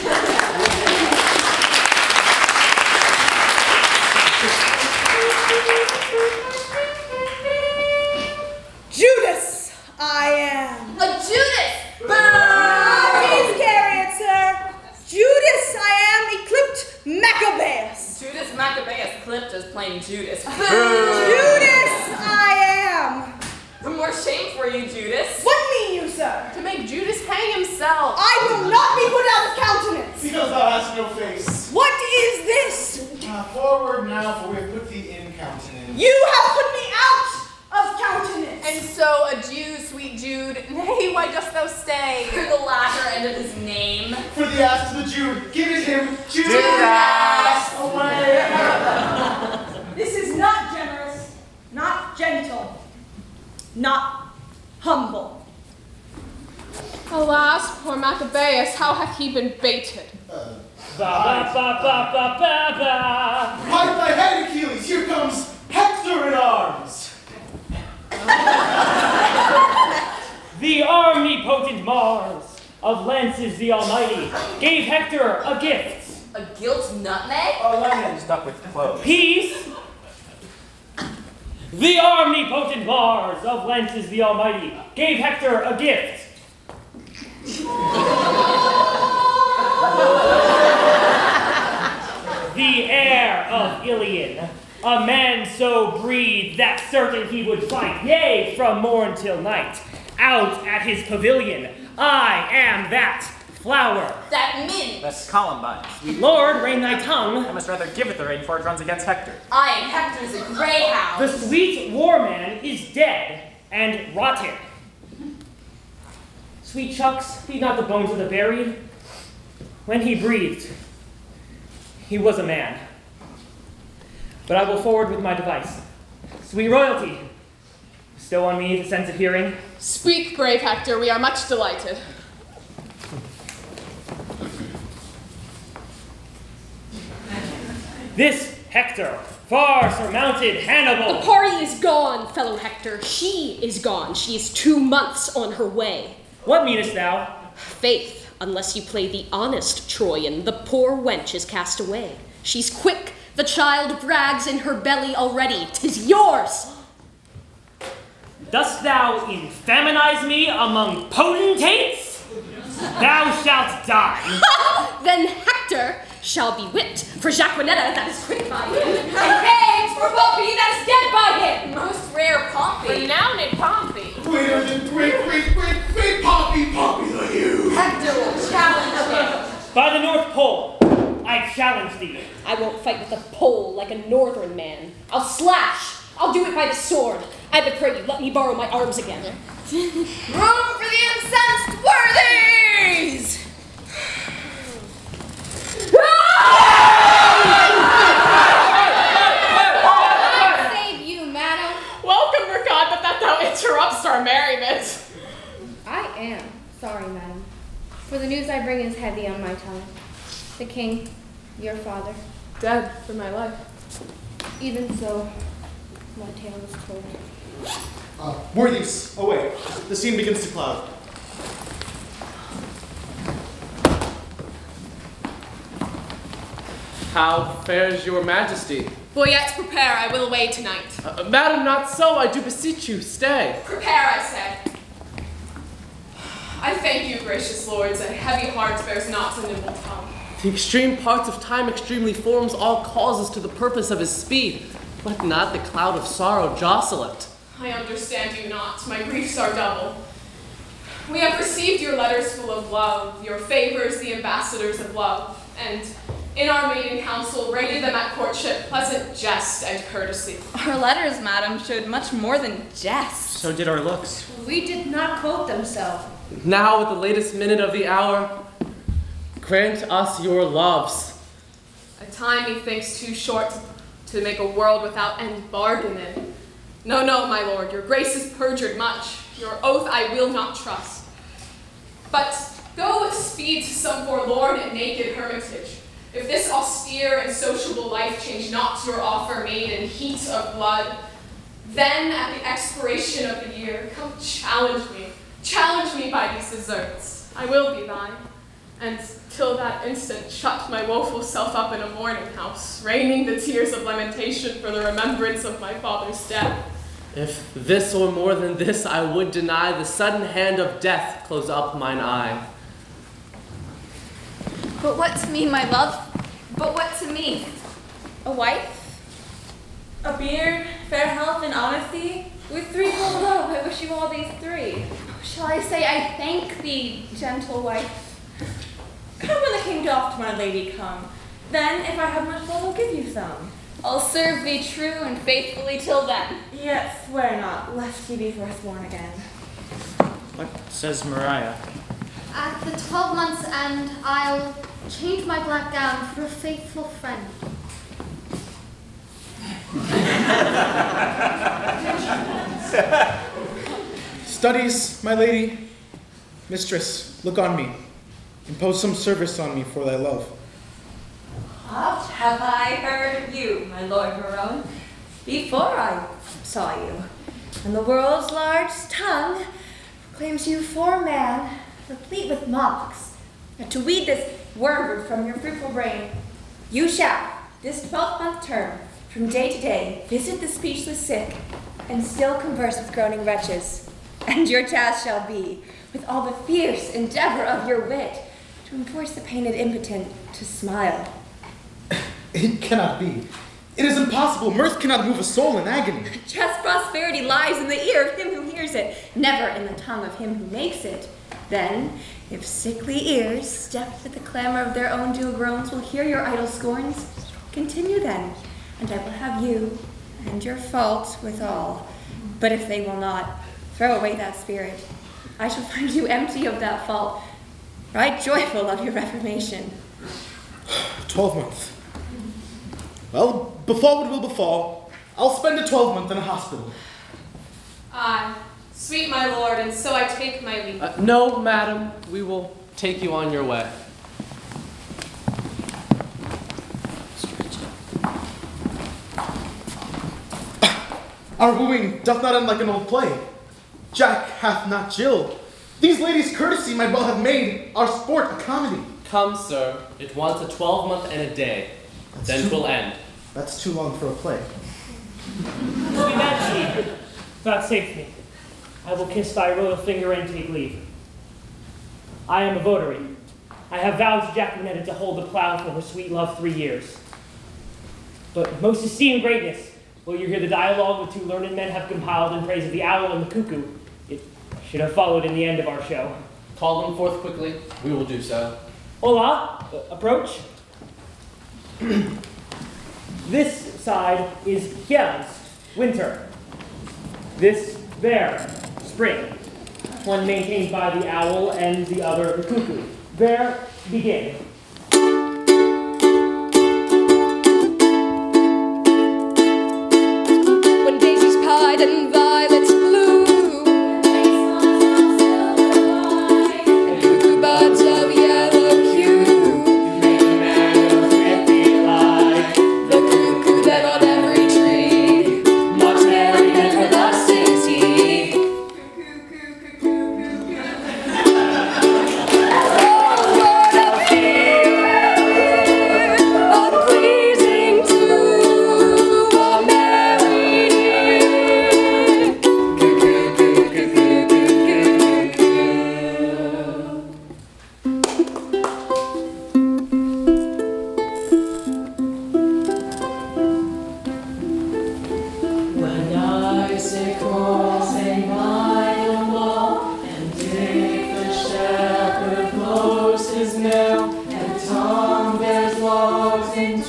Speaker 11: Judas, I am.
Speaker 12: A Judas!
Speaker 11: Please carry it, sir. Judas, I am, eclipsed Maccabeus.
Speaker 12: Judas Maccabeus clipped as plain Judas.
Speaker 11: Judas, I am.
Speaker 12: The more shame for you, Judas.
Speaker 11: What mean you, sir?
Speaker 8: To make Judas hang himself.
Speaker 11: I will not be put out of countenance.
Speaker 1: Because thou hast no face.
Speaker 11: What is this?
Speaker 1: Uh, forward now, for we have put thee in countenance.
Speaker 11: You have put me out of countenance.
Speaker 8: And so a Jew, sweet Jude, nay, why dost thou stay?
Speaker 12: For the latter end of his name.
Speaker 1: For the ass to the Jew, give it him, Judas!
Speaker 2: Judas!
Speaker 1: Away!
Speaker 11: This is not generous, not gentle, not humble.
Speaker 8: Alas, poor Maccabeus, how hath he been baited?
Speaker 1: Uh,
Speaker 9: Ba ba ba ba ba ba ba.
Speaker 1: Hide thy head, Achilles! Here comes Hector in arms!
Speaker 9: The omnipotent Mars of lances the Almighty gave Hector a gift.
Speaker 12: A gilt nutmeg?
Speaker 2: A lemon stuck with cloves.
Speaker 9: Peace. The omnipotent Mars of lances the Almighty gave Hector a gift. The heir of Ilion, a man so breed that certain he would fight, yea, from morn till night, out at his pavilion. I am that flower.
Speaker 12: That mint.
Speaker 4: That's Columbine.
Speaker 9: Sweet Lord, rein thy tongue.
Speaker 4: I must rather give it the rein before it runs against Hector.
Speaker 12: I am Hector's a greyhound.
Speaker 9: The sweet war man is dead and rotten. Sweet Chucks, feed not the bones of the buried. When he breathed, he was a man. But I will forward with my device. Sweet royalty, bestow on me the sense of hearing.
Speaker 8: Speak, brave Hector, we are much delighted.
Speaker 9: This Hector, far surmounted Hannibal.
Speaker 7: The party is gone, fellow Hector. She is gone. She is two months on her way.
Speaker 9: What meanest thou?
Speaker 7: Faith, unless you play the honest Troyan, the poor wench is cast away. She's quick, the child brags in her belly already. 'Tis yours!
Speaker 9: Dost thou infaminize me among potentates? Thou shalt die.
Speaker 7: Then Hector shall be whipped for Jaquinetta that is quick by him, and hanged for Pompey that is dead by him.
Speaker 12: Most rare Pompey.
Speaker 8: Renowned Pompey.
Speaker 1: Greater than great, great, great, great Pompey, Pompey the huge!
Speaker 12: Hector will challenge him.
Speaker 9: By the North Pole, I challenge thee.
Speaker 7: I won't fight with a pole like a northern man. I'll slash. I'll do it by the sword. I pray you, let me borrow my arms again.
Speaker 12: Room for the incensed worthies!
Speaker 10: Save you, madam.
Speaker 8: Welcome, Mercad, but that thou interrupts our merriment.
Speaker 14: I am sorry, madam, for the news I bring is heavy on my tongue. The king, your father,
Speaker 8: Dead for my life.
Speaker 14: even so, my tale is told.
Speaker 6: Uh, worthies, away. The scene begins to cloud.
Speaker 2: How fares your majesty?
Speaker 8: Boyette, prepare, I will away tonight.
Speaker 2: Uh, madam, not so, I do beseech you, stay.
Speaker 8: Prepare, I said. I thank you, gracious lords, a heavy heart bears not a nimble tongue.
Speaker 2: The extreme parts of time extremely forms all causes to the purpose of his speed. Let not the cloud of sorrow jostle it.
Speaker 8: I understand you not. My griefs are double. We have received your letters full of love, your favors the ambassadors of love, and in our maiden council rated them at courtship pleasant jest and courtesy.
Speaker 12: Our letters, madam, showed much more than jest.
Speaker 4: So did our looks.
Speaker 7: We did not quote them so.
Speaker 2: Now, at the latest minute of the hour, grant us your loves.
Speaker 8: A time methinks too short to make a world without end bargain in. No, no, my lord, your grace is perjured much. Your oath I will not trust. But go with speed to some forlorn and naked hermitage. If this austere and sociable life change not your offer made in heat of blood, then at the expiration of the year, come challenge me. Challenge me by these deserts. I will be thine. And till that instant, shut my woeful self up in a mourning house, raining the tears of lamentation for the remembrance of my father's death.
Speaker 2: If this or more than this I would deny, the sudden hand of death close up mine eye.
Speaker 12: But what to me, my love? But what to me? A wife? A beard, fair health, and honesty? With threefold love, I wish you all these three. Shall I say I thank thee, gentle wife? Come when the king doth, my lady, come. Then, if I have much love, I'll give you some. I'll serve thee true and faithfully till then. Yet swear not, lest he be forsworn again.
Speaker 4: What says Mariah?
Speaker 10: At the twelve months end, I'll change my black gown for a faithful friend.
Speaker 6: Studies, my lady. Mistress, look on me. Impose some service on me for thy love.
Speaker 15: What have I heard of you, my lord Marone, before I saw you? And the world's large tongue proclaims you for man, replete with mocks. And to weed this wormwood from your fruitful brain, you shall, this twelve-month term, from day to day, visit the speechless sick, and still converse with groaning wretches. And your task shall be, with all the fierce endeavor of your wit, to enforce the painted impotent to smile.
Speaker 6: It cannot be. It is impossible. Mirth cannot move a soul in agony.
Speaker 15: Just prosperity lies in the ear of him who hears it, never in the tongue of him who makes it. Then, if sickly ears, deaf to the clamor of their own due groans, will hear your idle scorns, continue then, and I will have you and your fault withal. But if they will not, throw away that spirit. I shall find you empty of that fault, right joyful of your reformation.
Speaker 6: Twelvemonth. Well, befall what will befall, I'll spend a twelvemonth in a hospital.
Speaker 8: Aye, sweet my lord, and so I take my leave.
Speaker 2: Uh, no, madam, we will take you on your way.
Speaker 6: Our wooing doth not end like an old play. Jack hath not Jill. These ladies' courtesy might well have made our sport a comedy.
Speaker 2: Come, sir, it wants a twelvemonth and a day.
Speaker 6: That's
Speaker 2: then
Speaker 6: too,
Speaker 2: twill end.
Speaker 6: That's too long for a play.
Speaker 9: With that, chief, vouchsafe me. I will kiss thy royal finger and take leave. I am a votary. I have vowed to Jacqueminetta to hold the plow for her sweet love three years. But most esteemed greatness, will you hear the dialogue the two learned men have compiled in praise of the owl and the cuckoo? It should have followed in the end of our show.
Speaker 2: Call them forth quickly. We will do so.
Speaker 9: Hola, uh, approach. This side is Gels, winter. This there, spring. One maintained by the owl and the other the cuckoo. There, begin.
Speaker 3: When daisies pied and violets blew, and cuckoo buds of yellow hue, the cuckoo that on every tree, much merriment for thus is he. Oh, what a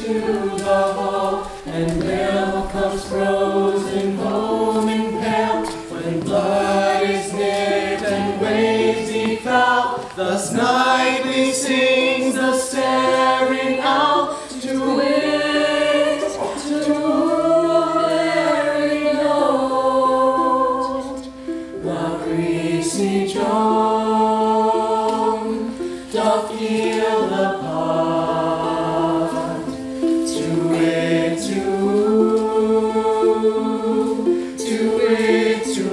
Speaker 2: to the hall, and milk comes frozen home in pail. When blood is knit and waves defoul, thus nightly sings the staring owl to it, to a merry note, while greasy Joan doth yield the pot to it, to, to it, to.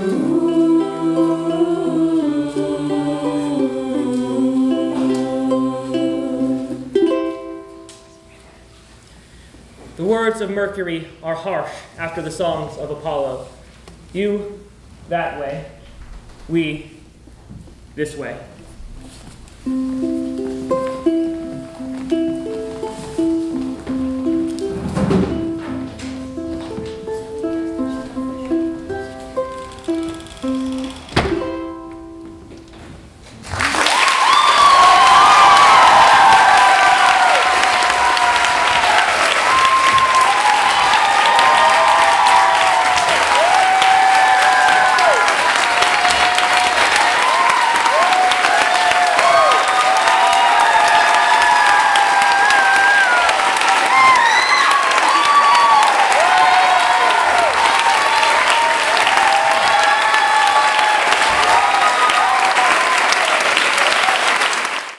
Speaker 9: The words of Mercury are harsh after the songs of Apollo. You, that way. We, this way.